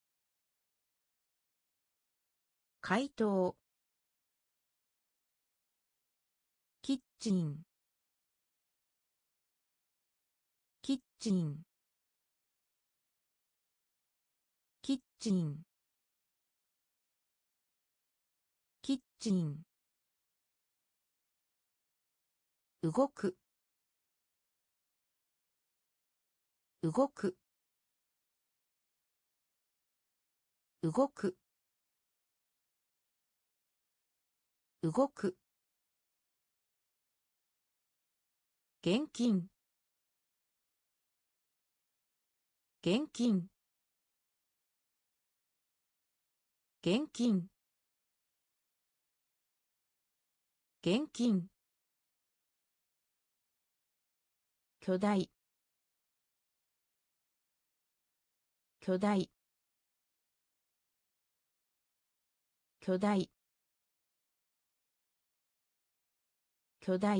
回答キッチンキッチンキッチンキッチン動く動く動く動く現金現金現金現金巨大巨大巨大巨大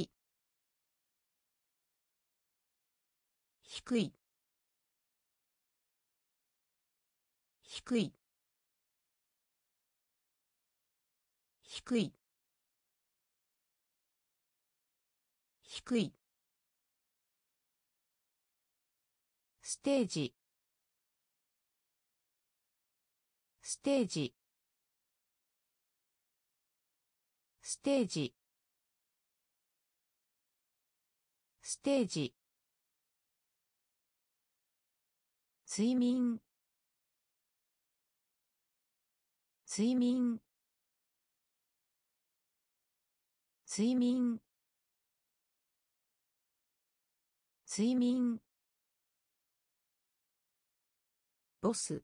低い低い低い低いステージステージステージステージ睡眠睡眠睡眠睡眠ボス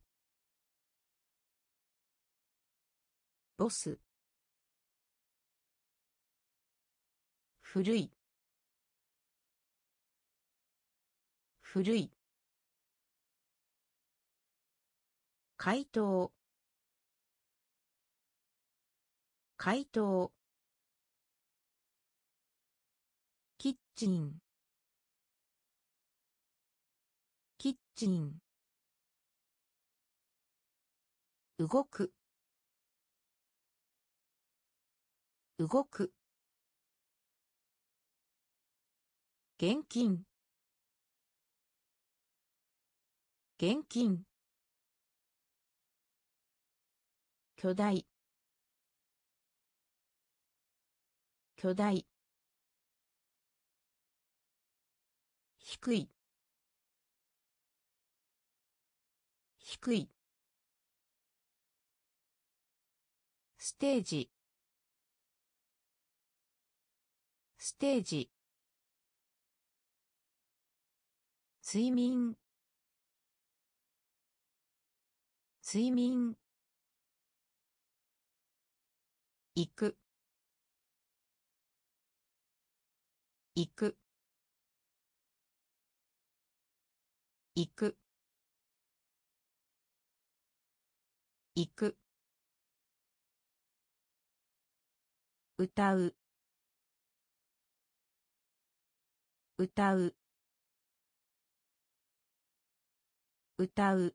ボス古い古い回答回答チンキッチン動く動く現金現金巨大巨大低い低いステージステージ睡眠睡眠行く行く行く行く歌う歌う歌う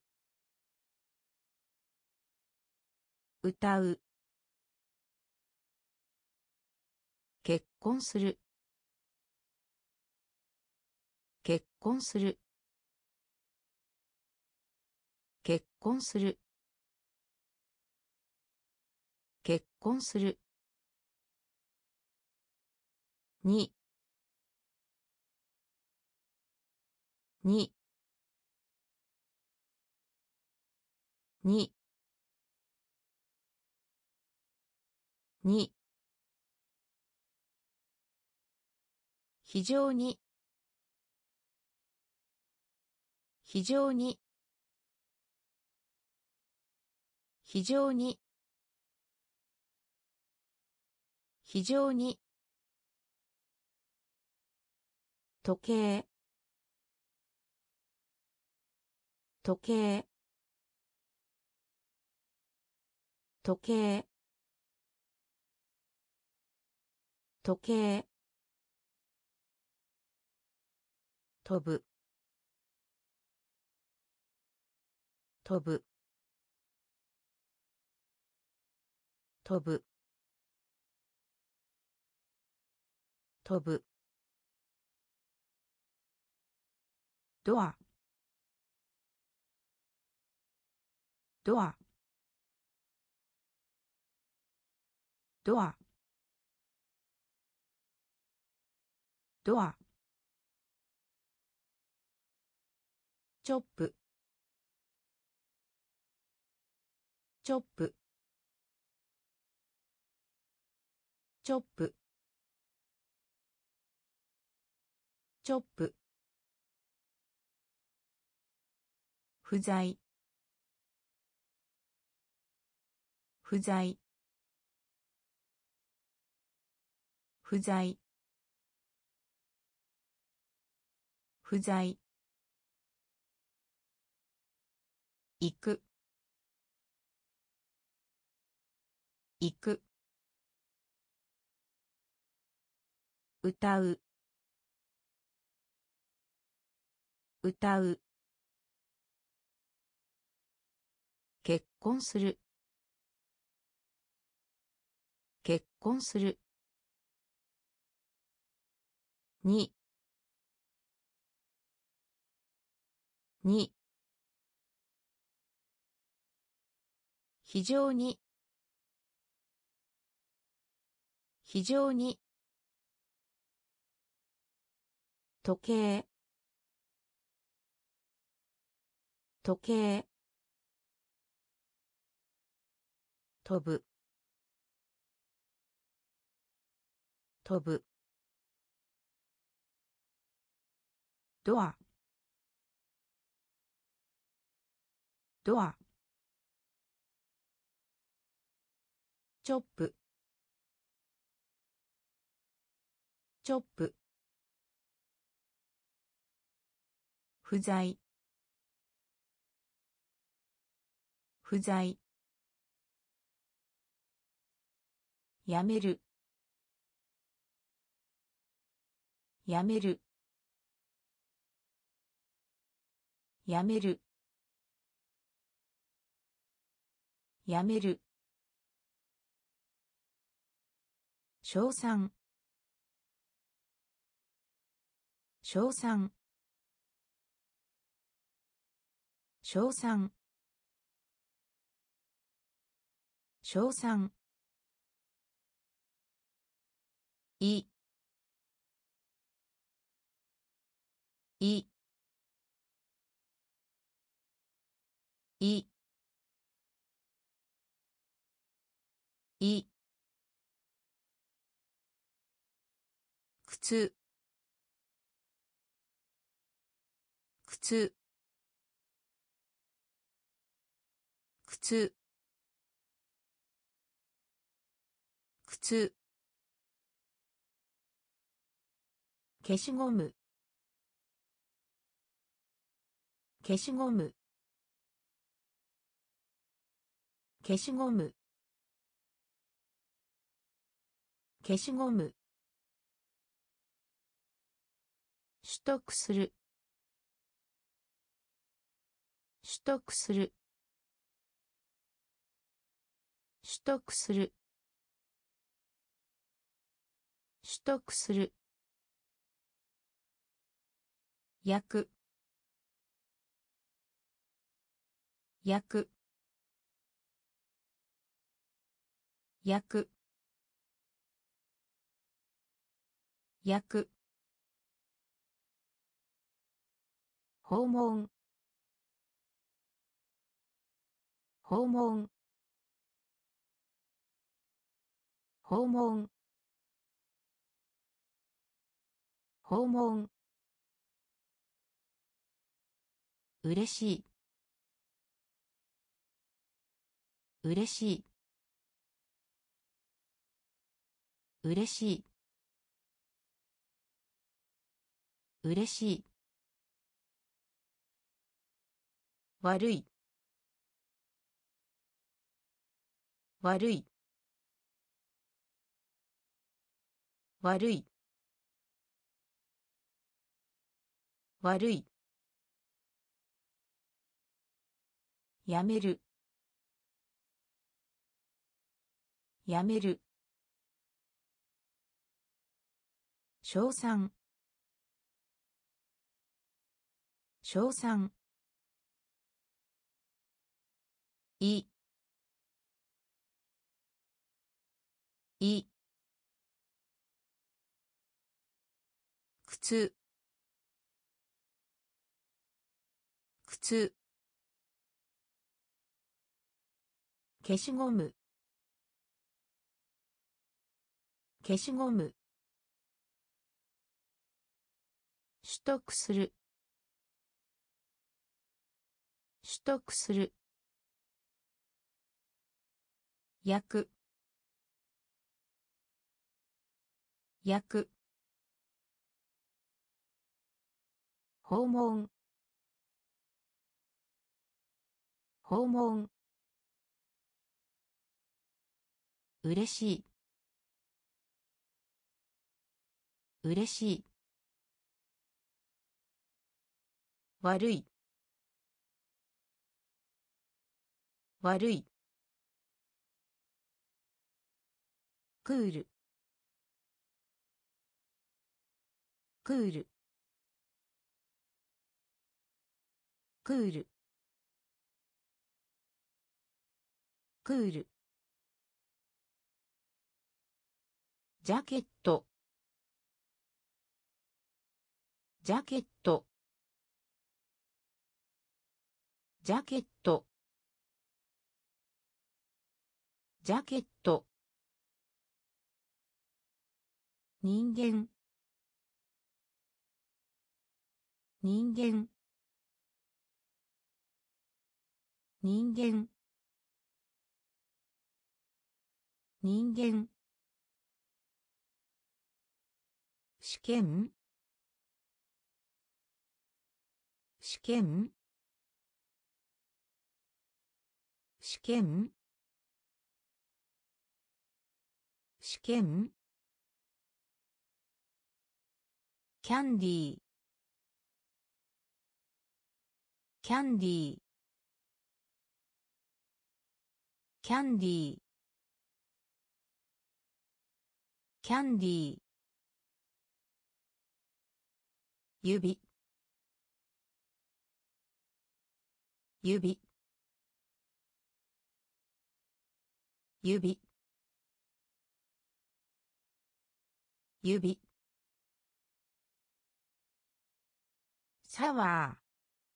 歌う結婚する結婚する結婚する結婚するにににに非常に非常に非常に非常に時計時計時計時計飛ぶ飛ぶ飛ぶ飛ぶドアドアドアドアチョップチョップチョップチョップ不在不在不在不在行く行く歌う歌う結婚する結婚するにに非常に非常に時計時計飛ぶ飛ぶドアドアチョップチョップ不在不在やめるやめるやめるやめる称賛称賛称賛称賛いいいい靴靴靴靴消しゴム消しゴム消しゴム消しゴム取得する取得する取得する取得する焼く焼く焼く焼く訪問訪問訪問訪問うれしい、うれしい、うれしい、うれしい、悪い、悪い、悪い、悪い、やめる、やめる、称賛、称賛、い、い、靴、靴、消しゴム、消しゴム、取得する、取得する、焼く、焼く、訪問、訪問、うれしい、うれしい、悪い、悪い、クール、クール、クール、クール、ジャケット、ジャケット、ジャケット、ジャケット、人間、人間、人間、人間、試験、試験、試験、試験、 キャンディーキャンディーキャンディーキャンディー指指指指シャワー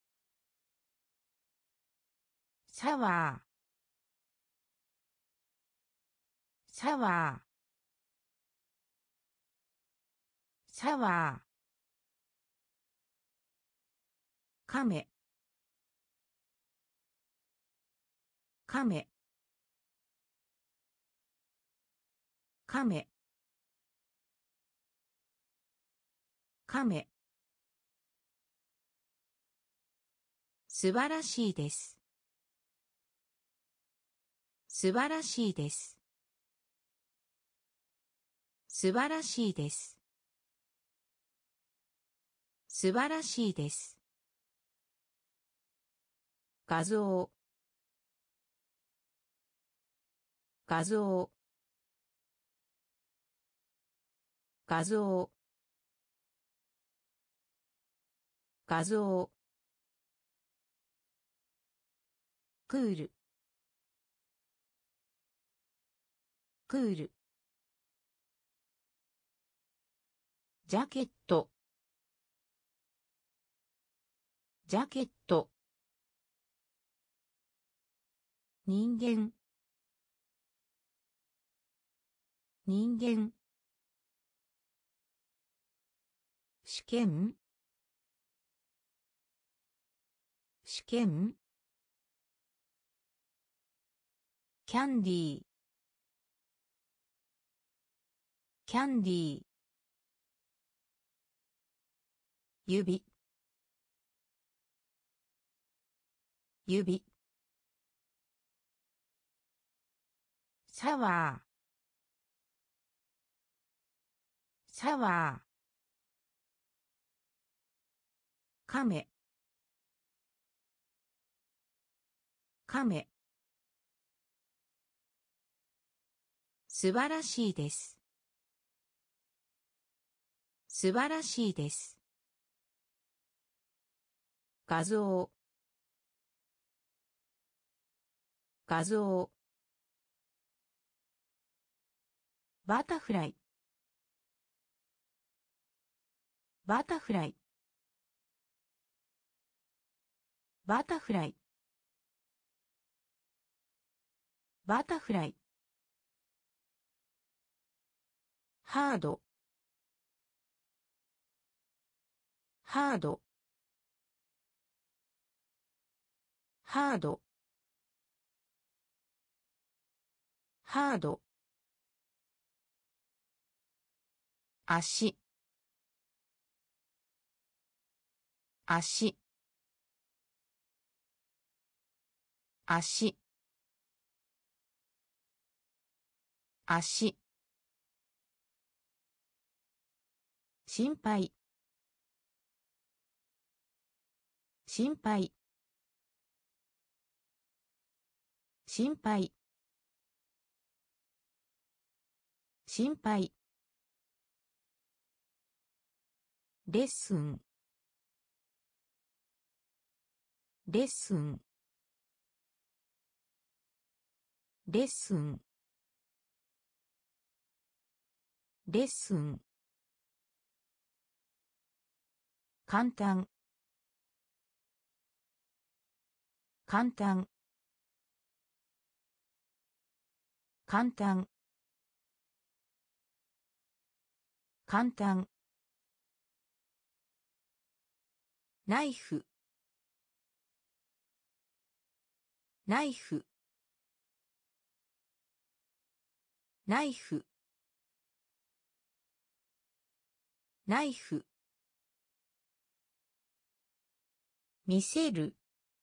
シャワーシャワーシャワーカメカメカメカメ素晴らしいです素晴らしいです素晴らしいです素晴らしいです画像画像画像画像クールクールジャケットジャケット人間人間試験試験キャンディーキャンディー指指シャワーシャワーカメカメ素晴らしいです素晴らしいです画像画像バタフライバタフライバタフライバタフライハードハードハードハード足足足足心配心配心配心配レッスンレッスンレッスンレッスン簡単簡単簡単簡単ナイフナイフナイフナイフ見せる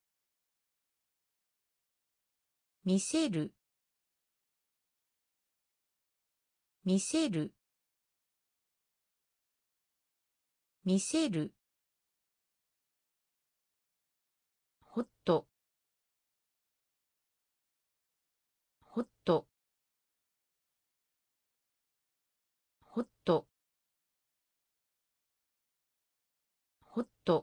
見せる見せる見せる、ホット、ホット、ホット、ホット、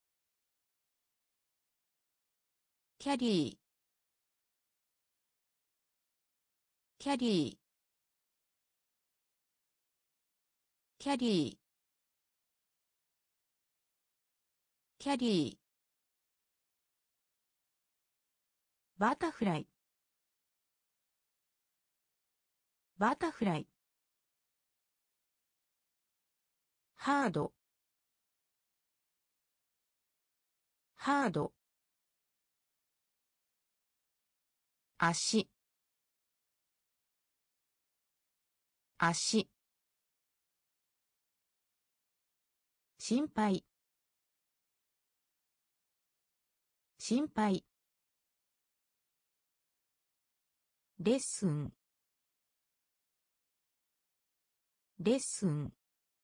キャリー、キャリー、キャリー、キャリー、バタフライ、バタフライ、ハード、ハード、足、足、心配、心配、レッスン、レッスン、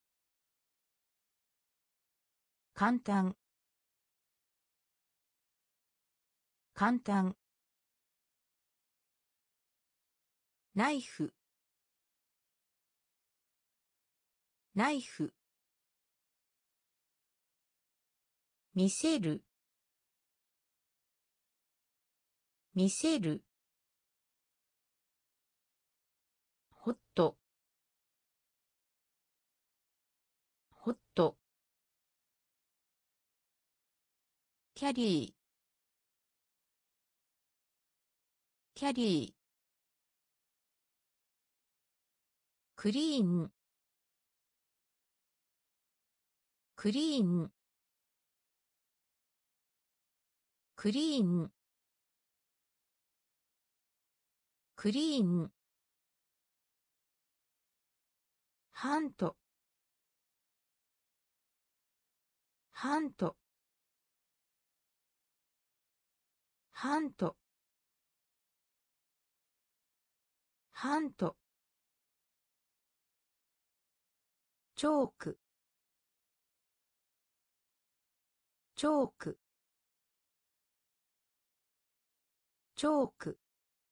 簡単、簡単、ナイフ、ナイフ、見せる、見せる、ホット、ホット、キャリー、キャリー、クリーン、クリーン、クリーン、クリーン、ハント、ハント、ハント、ハント、チョーク、チョーク、チョーク、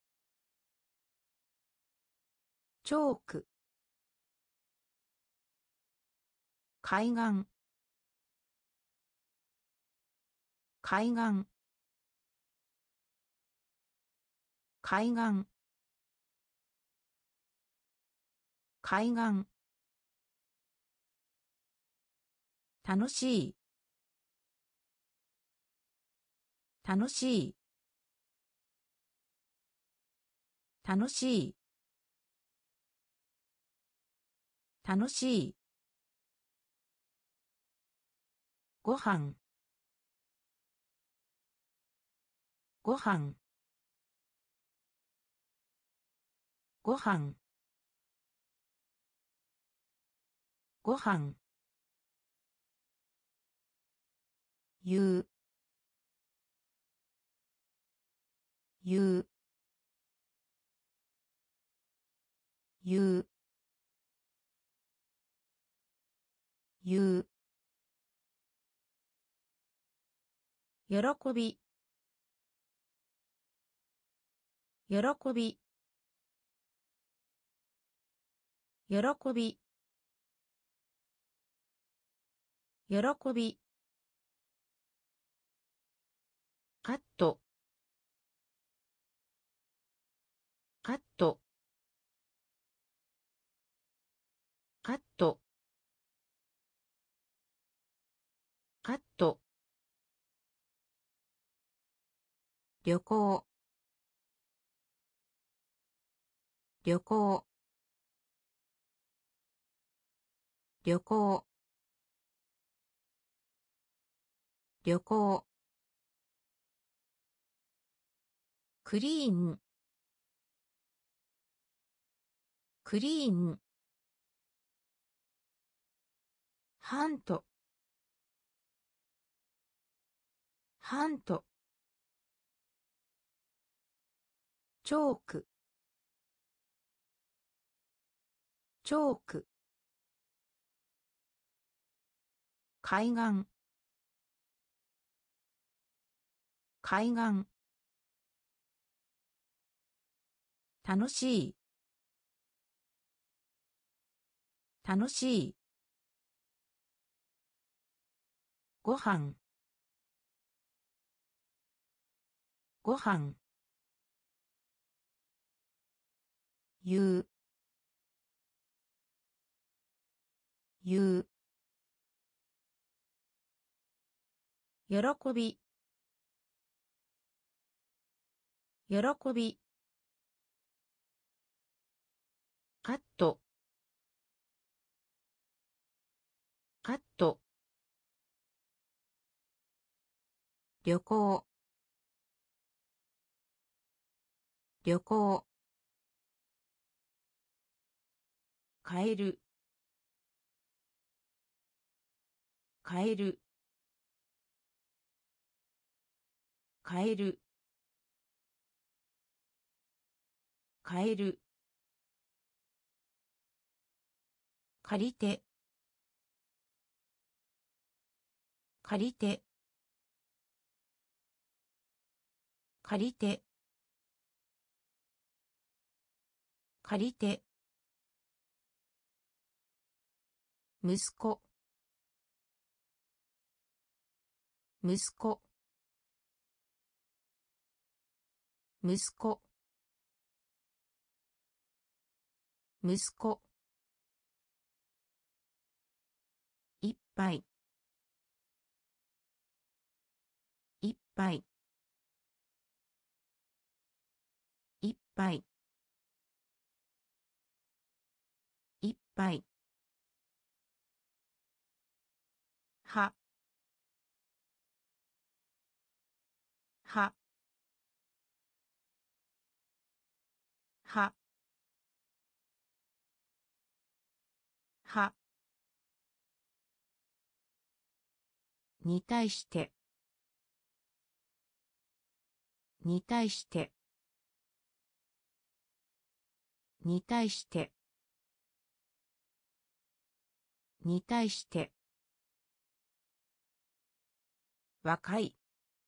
チョーク、海岸、海岸、海岸、海岸、楽しい、楽しい、楽しい、楽しい、ごはん、ごはん、ごはん、ごはん、言う、言う、言う、言う、喜び、喜び、喜び、喜び、カット、カット、カット、カット、旅行、旅行、旅行、旅行、クリーン、クリーン、ハント、ハント、チョーク、チョーク、 海岸海岸楽しい楽しいご飯ご飯言う言う喜び喜びカットカット旅行旅行変える変える変える変える借りて借りて借りて借りて息子息子息子息子いっぱいいっぱいいっぱいいっぱいははははに対してに対してに対してに対して若い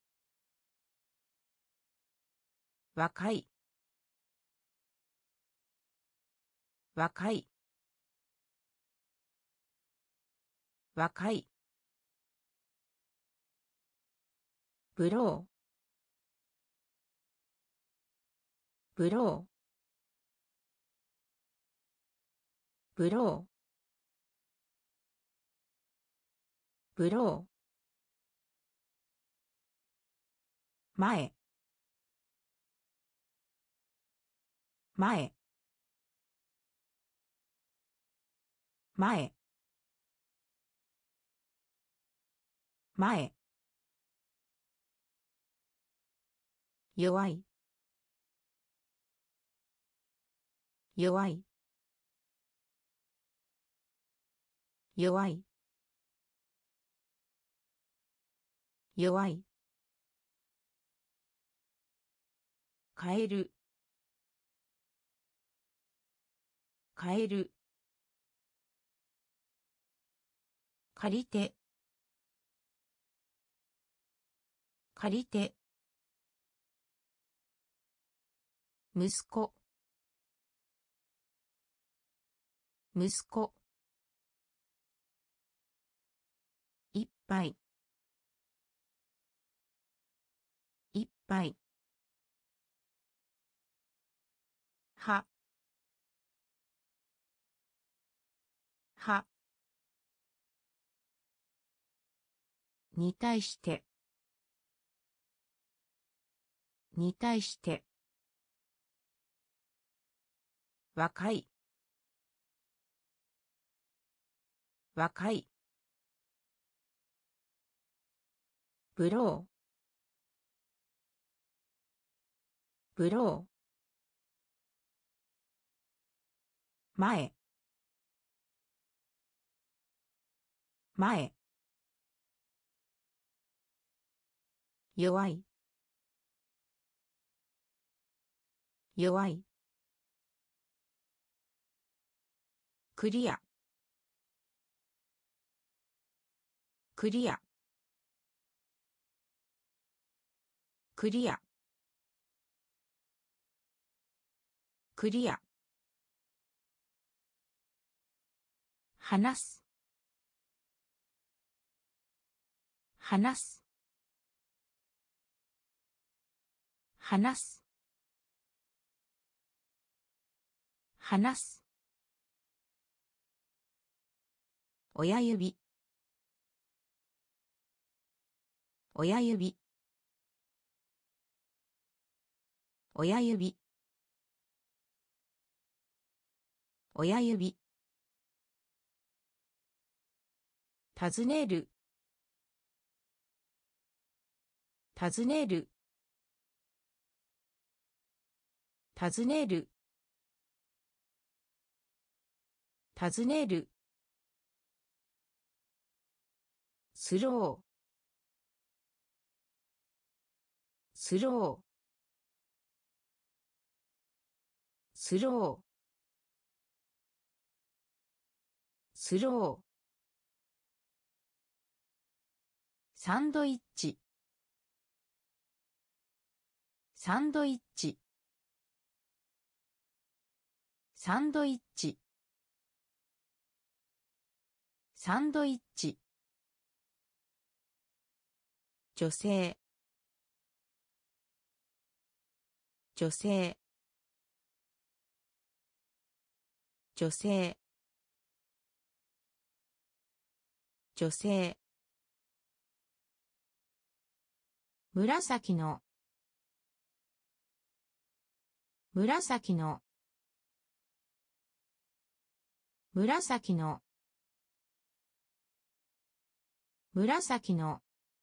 若い若い若いブローブローブローブロー前前前前弱い弱い弱い弱い変える変える借りて借りて息子息子いっぱいいっぱいははに対してに対して若い若いブローブロー前前弱い弱いクリアクリアクリアクリア話す話す話す話す親指親指親指親指尋ねる尋ねる尋ねる尋ねるスロースロースロースローサンドイッチサンドイッチサンドイッチサンドイッチ女性女性女性女性紫の紫の紫の紫の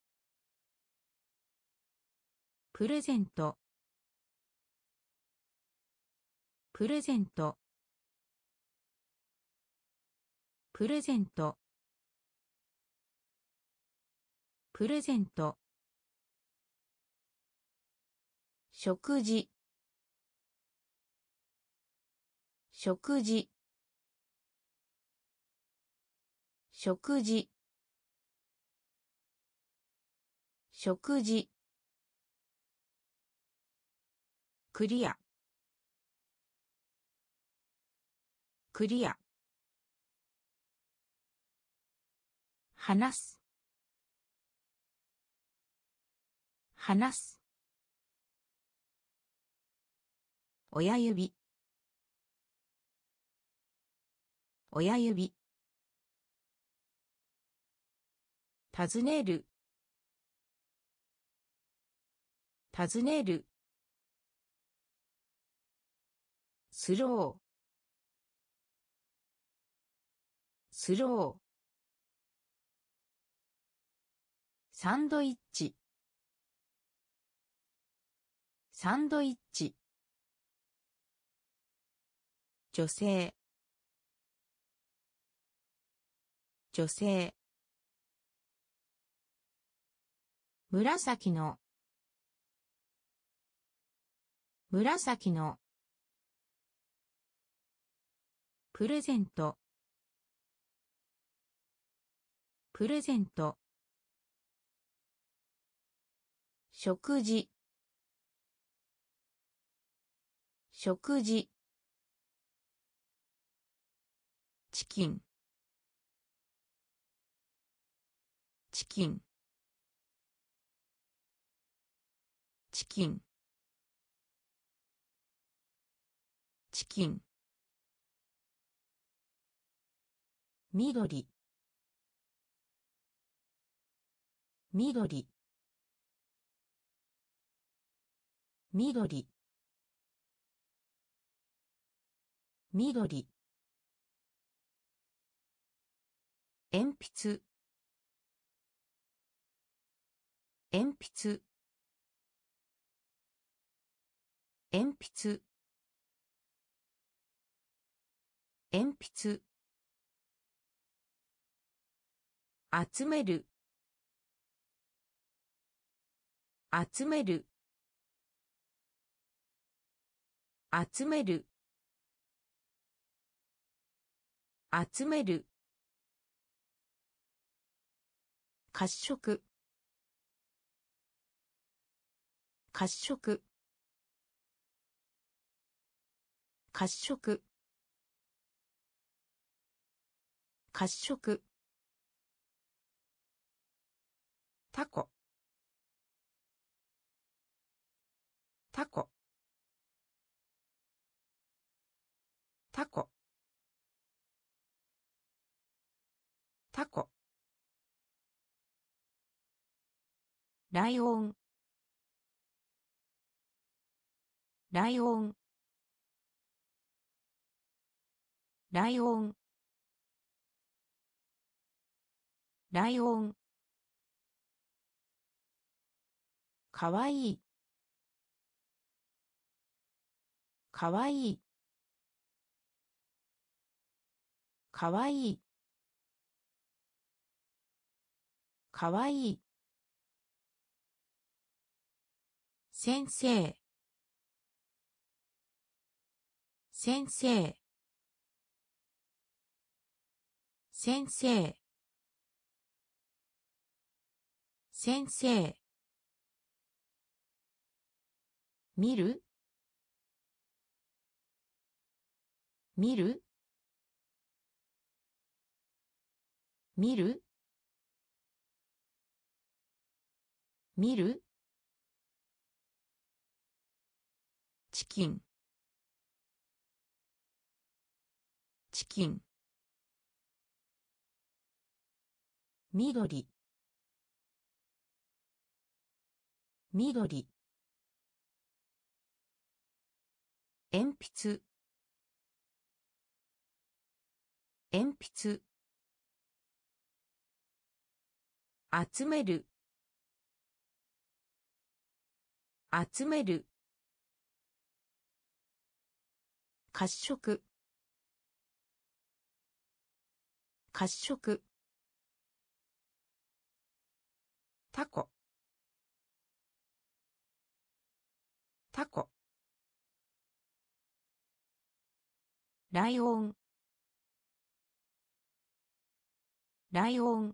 プレゼントプレゼントプレゼントプレゼント食事食事食事食事クリアクリア話す話す親指親指尋ねる尋ねるスロースローサンドイッチサンドイッチ女性女性紫の紫のプレゼントプレゼント食事食事チキンチキンチキンチキン緑緑緑緑鉛筆鉛筆鉛筆鉛筆集める集める集める集める褐色褐色褐色褐色タコタコタコタコライオンライオンライオンライオンかわいいかわいいかわいいかわいい先生先生先生先生見る見る見る見るチキンチキン緑緑鉛筆鉛筆集める集める褐色褐色タコタコライオンライオン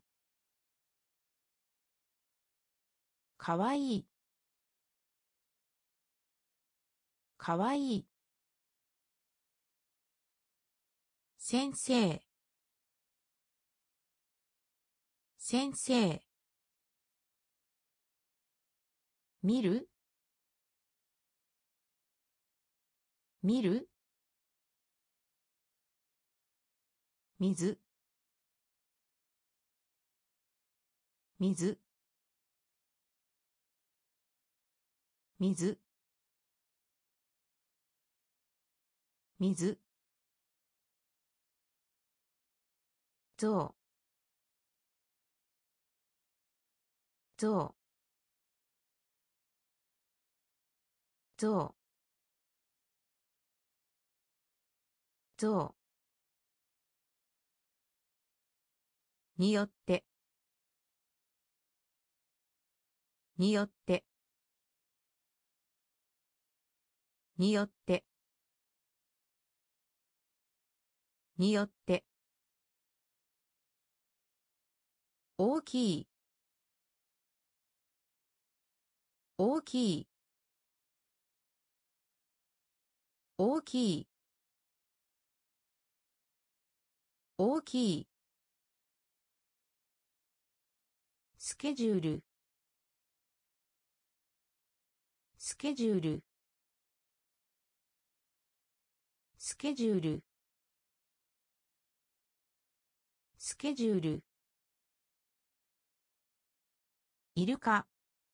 かわいいかわいい先生先生見る見る水水水水ゾウゾウゾウゾウによってによってによってによって大きい大きい大きい大きいスケジュールスケジュールスケジュールスケジュールイルカ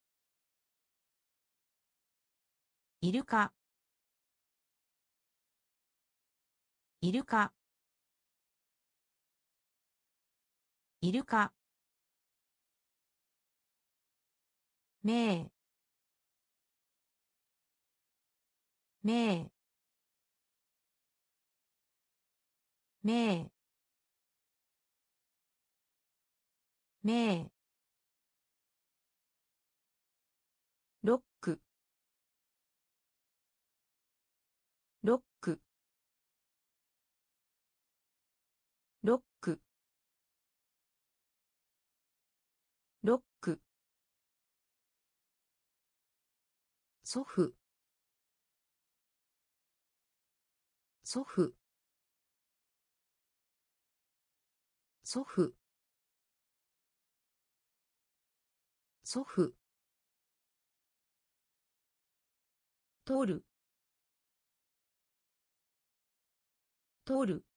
イルカイルカイルカめいめいめいめいロックロックロック祖父祖父祖父祖父取る取る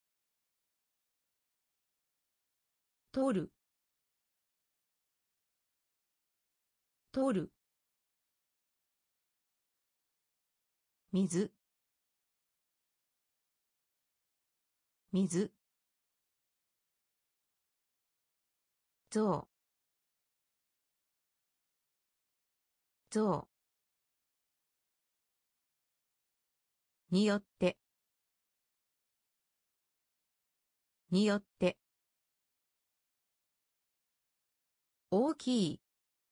取る取る水水象象によってによって大きい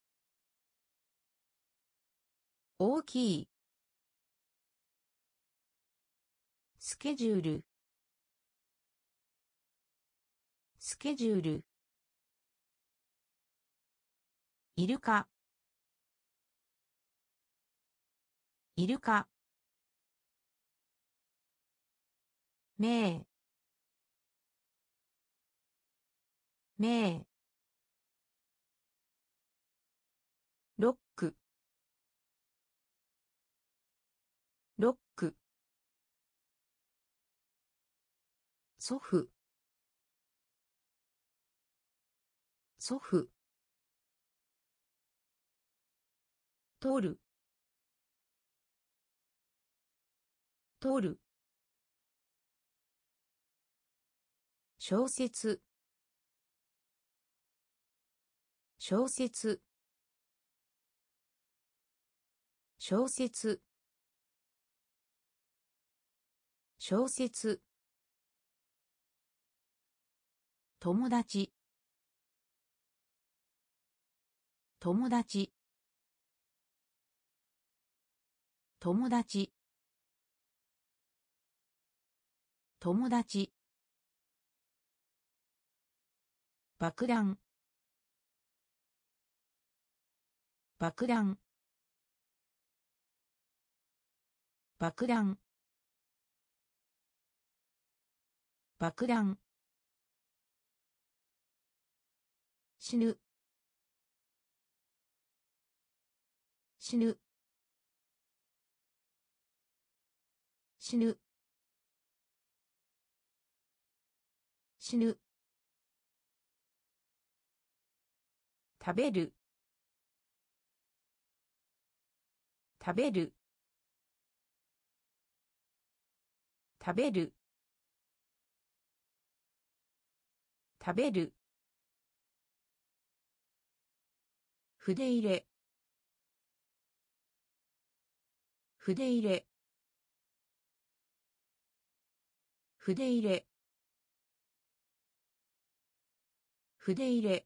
大きいスケジュールスケジュールイルカイルカ名名ロックロック祖父祖父取る取る小説小説小説小説友達友達友達友達爆弾爆弾爆弾爆弾死ぬ死ぬ死ぬ死ぬ食べる食べる食べる食べる筆入れ筆入れ筆入れ筆入れ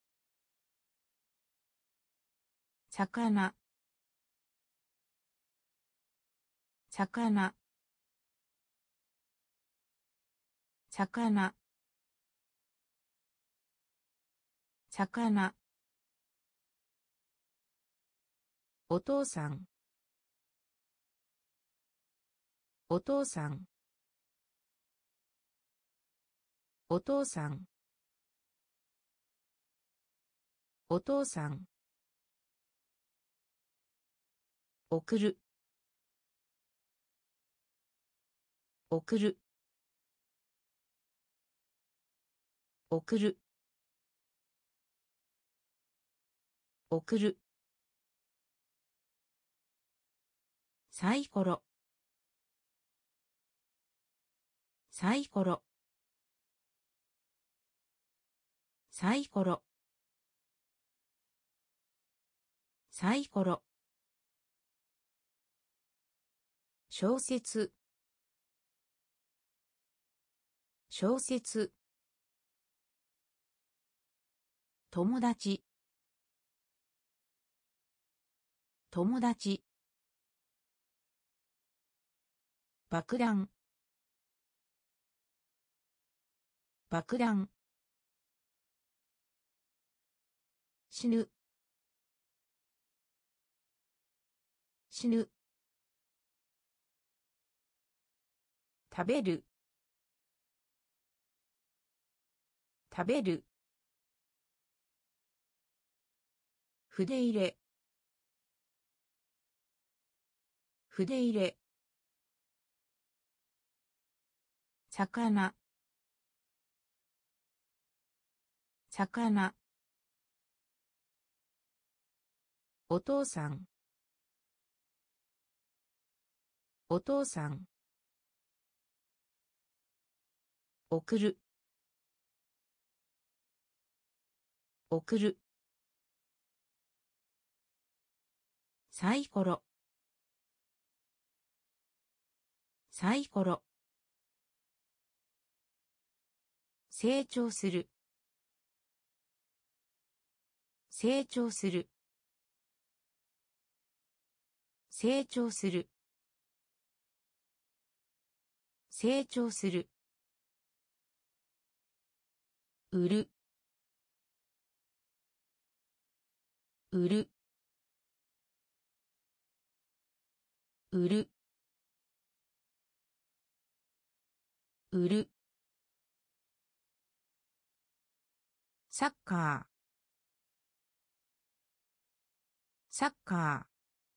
魚魚魚魚お父さんお父さんお父さんお父さん送る送る送る送るサイコロサイコロサイコロサイコロ小説小説友達友達爆弾爆弾死ぬ死ぬ。食べる。食べる。筆入れ。筆入れ。魚。魚。お父さん。お父さん。送る。送る。サイコロ。サイコロ。成長する。成長する。成長する。成長する。売る。売る。売る。売る。サッカー。サッカー。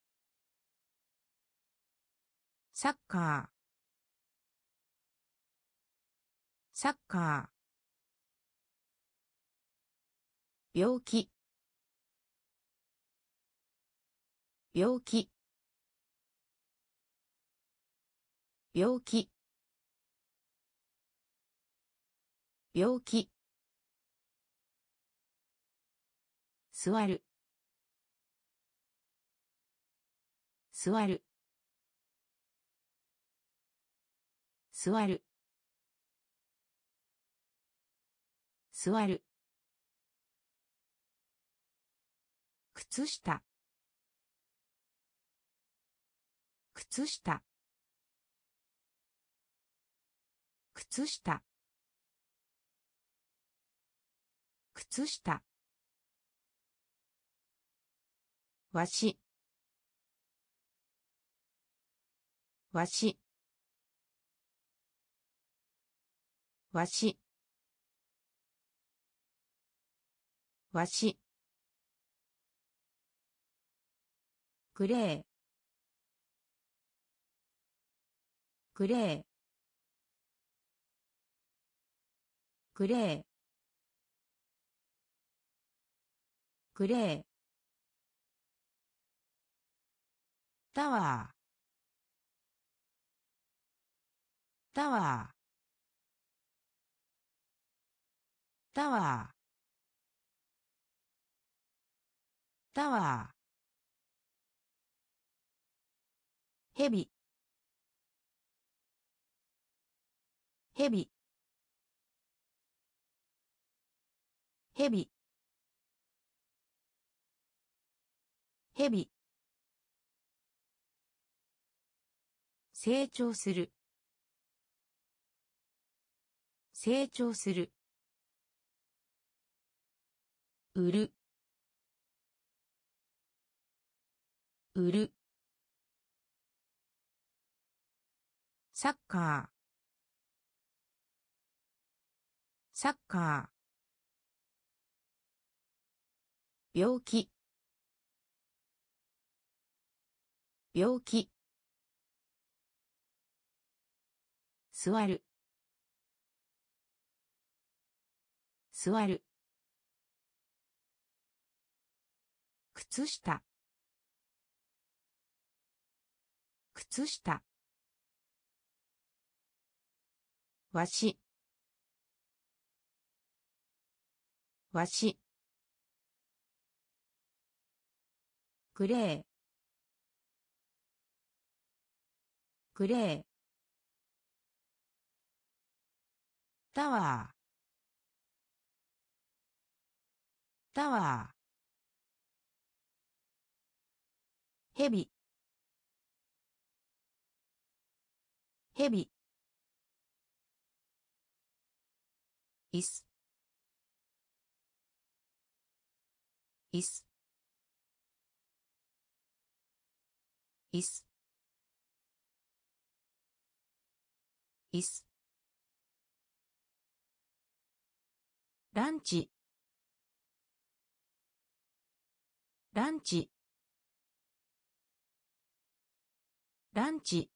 サッカー。サッカー。病気。病気。病気。病気。座る。座る。座る。座る。靴下。靴下。靴下。靴下。わし。わし。わし。わし。グレー。グレー。グレー。グレー。タワー。タワー。タワー。タワー。ヘビ。ヘビ。ヘビ。ヘビ。成長する。成長する。売る。売る。サッカー。サッカー。病気。病気。座る。座る。靴下。靴下。わし。わし。グレー。グレー。タワー。タワー。ヘビ。ヘビ。椅子。椅子。 椅子椅子ランチランチランチ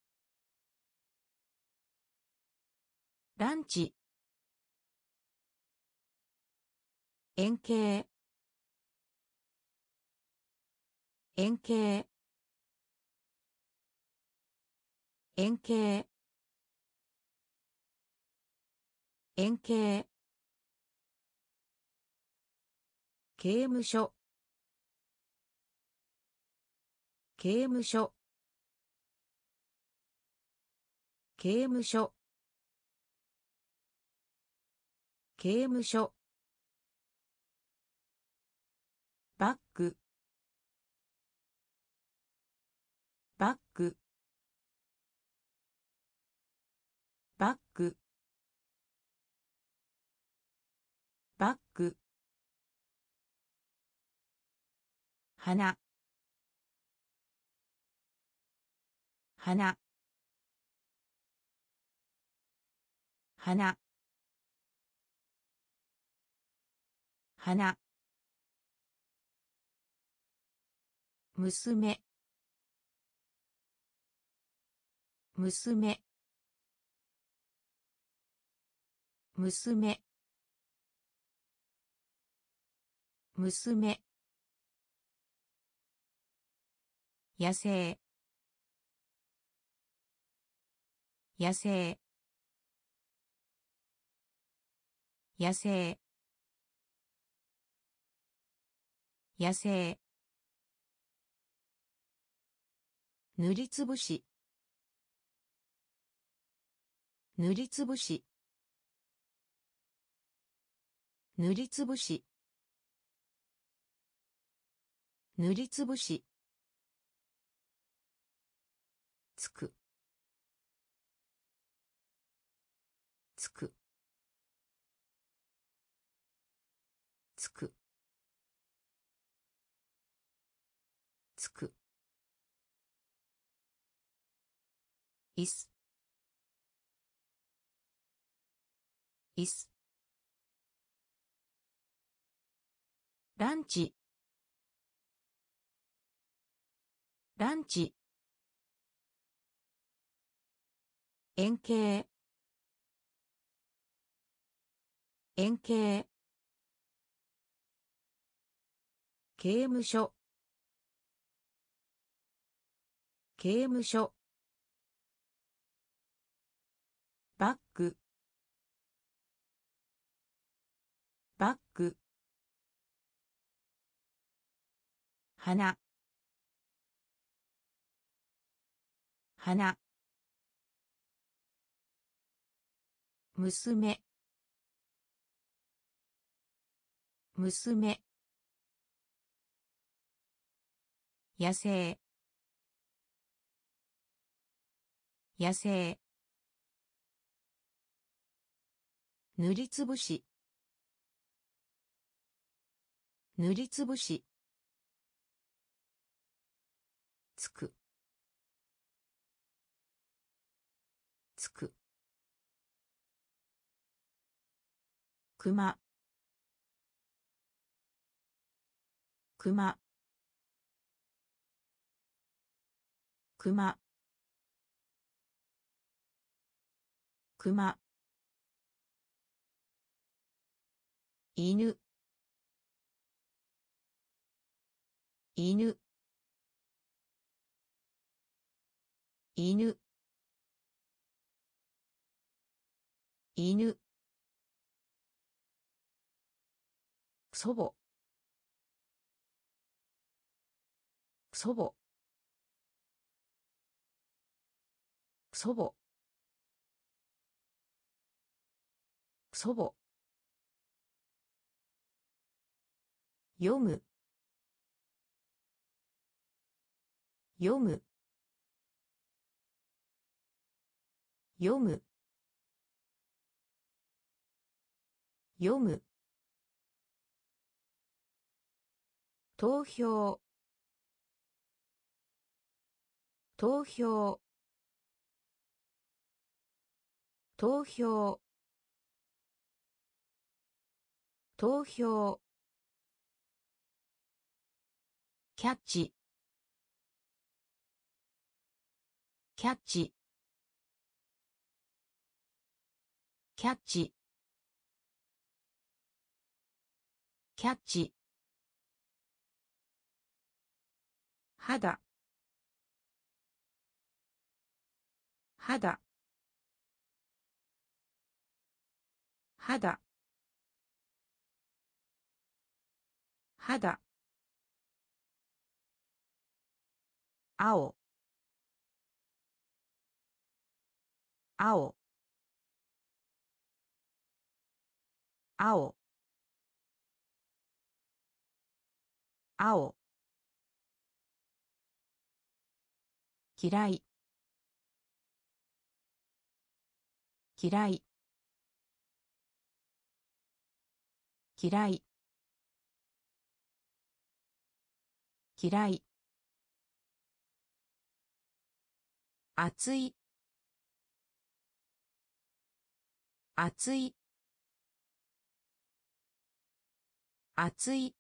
ランチ円形円形円形円形刑務所刑務所刑務所刑務所バッグバッグバッグバッグ花花花花娘娘娘娘野生野生野生野生塗りつぶし塗りつぶし塗りつぶし塗りつぶしつくつくつくつく椅子椅子ランチランチ円形円形刑務所刑務所バッグバッグ花花娘娘野生野生塗りつぶし塗りつぶしつくつく熊熊熊熊犬犬犬犬祖母祖母祖母祖母読む読む読む読む投票投票投票投票キャッチキャッチキャッチキャッチ肌肌肌肌青青青青嫌い嫌い嫌い嫌い熱い熱い熱い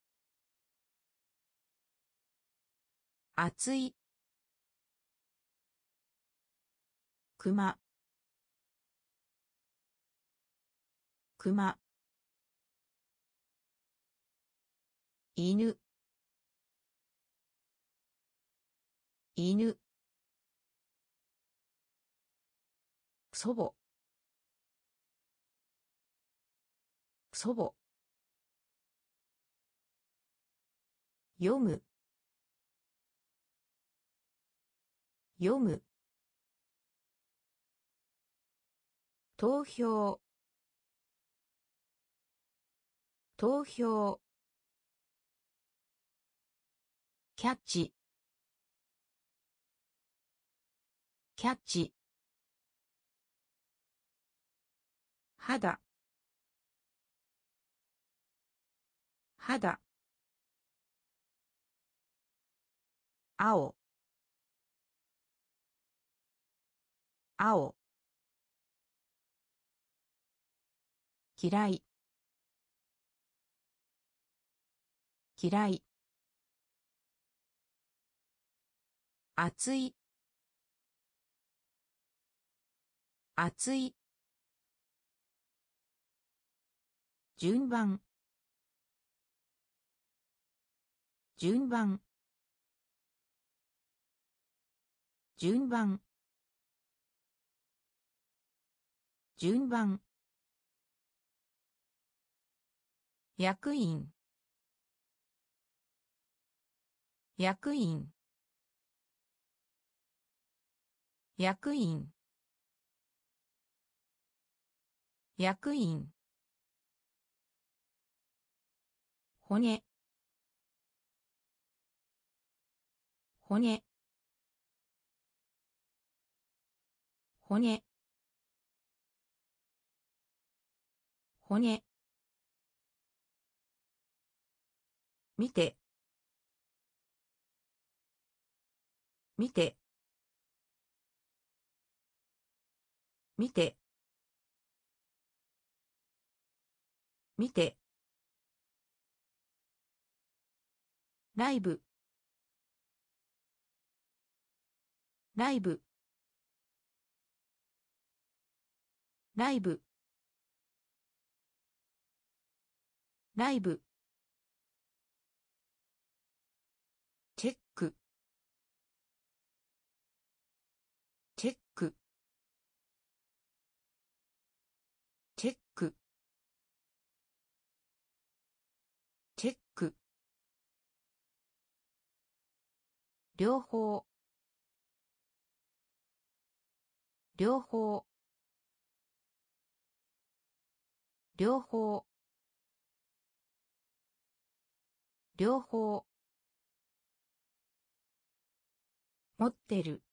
熱い熊熊犬犬祖母祖母読む読む投票投票キャッチキャッチ肌肌青青嫌い嫌い熱い熱い順番順番順番順番役員役員役員役員骨骨骨骨見て見て見て見てライブライブライブライブチェックチェックチェックチェック両方両方両方両方持ってる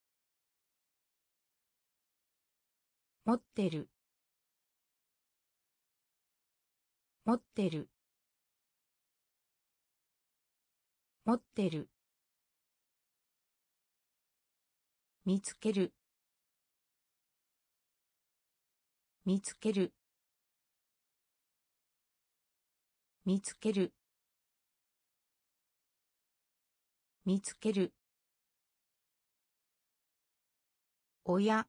持ってる持ってる持ってる見つける見つける見つける見つける親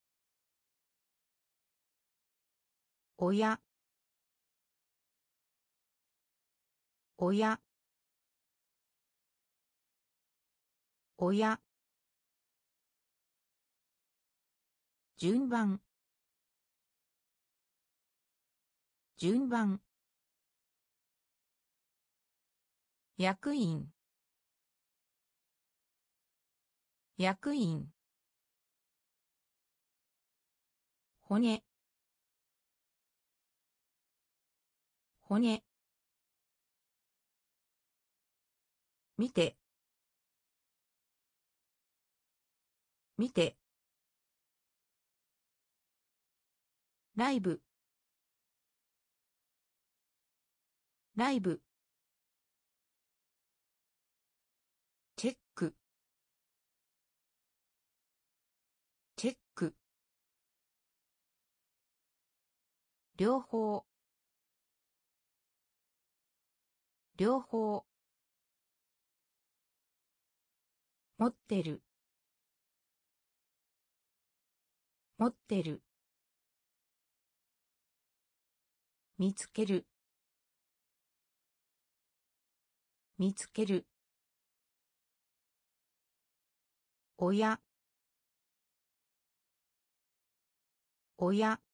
親親親順番順番役員役員骨骨見て見てライブライブチェックチェック両方両方持ってる持ってる見つける見つける親親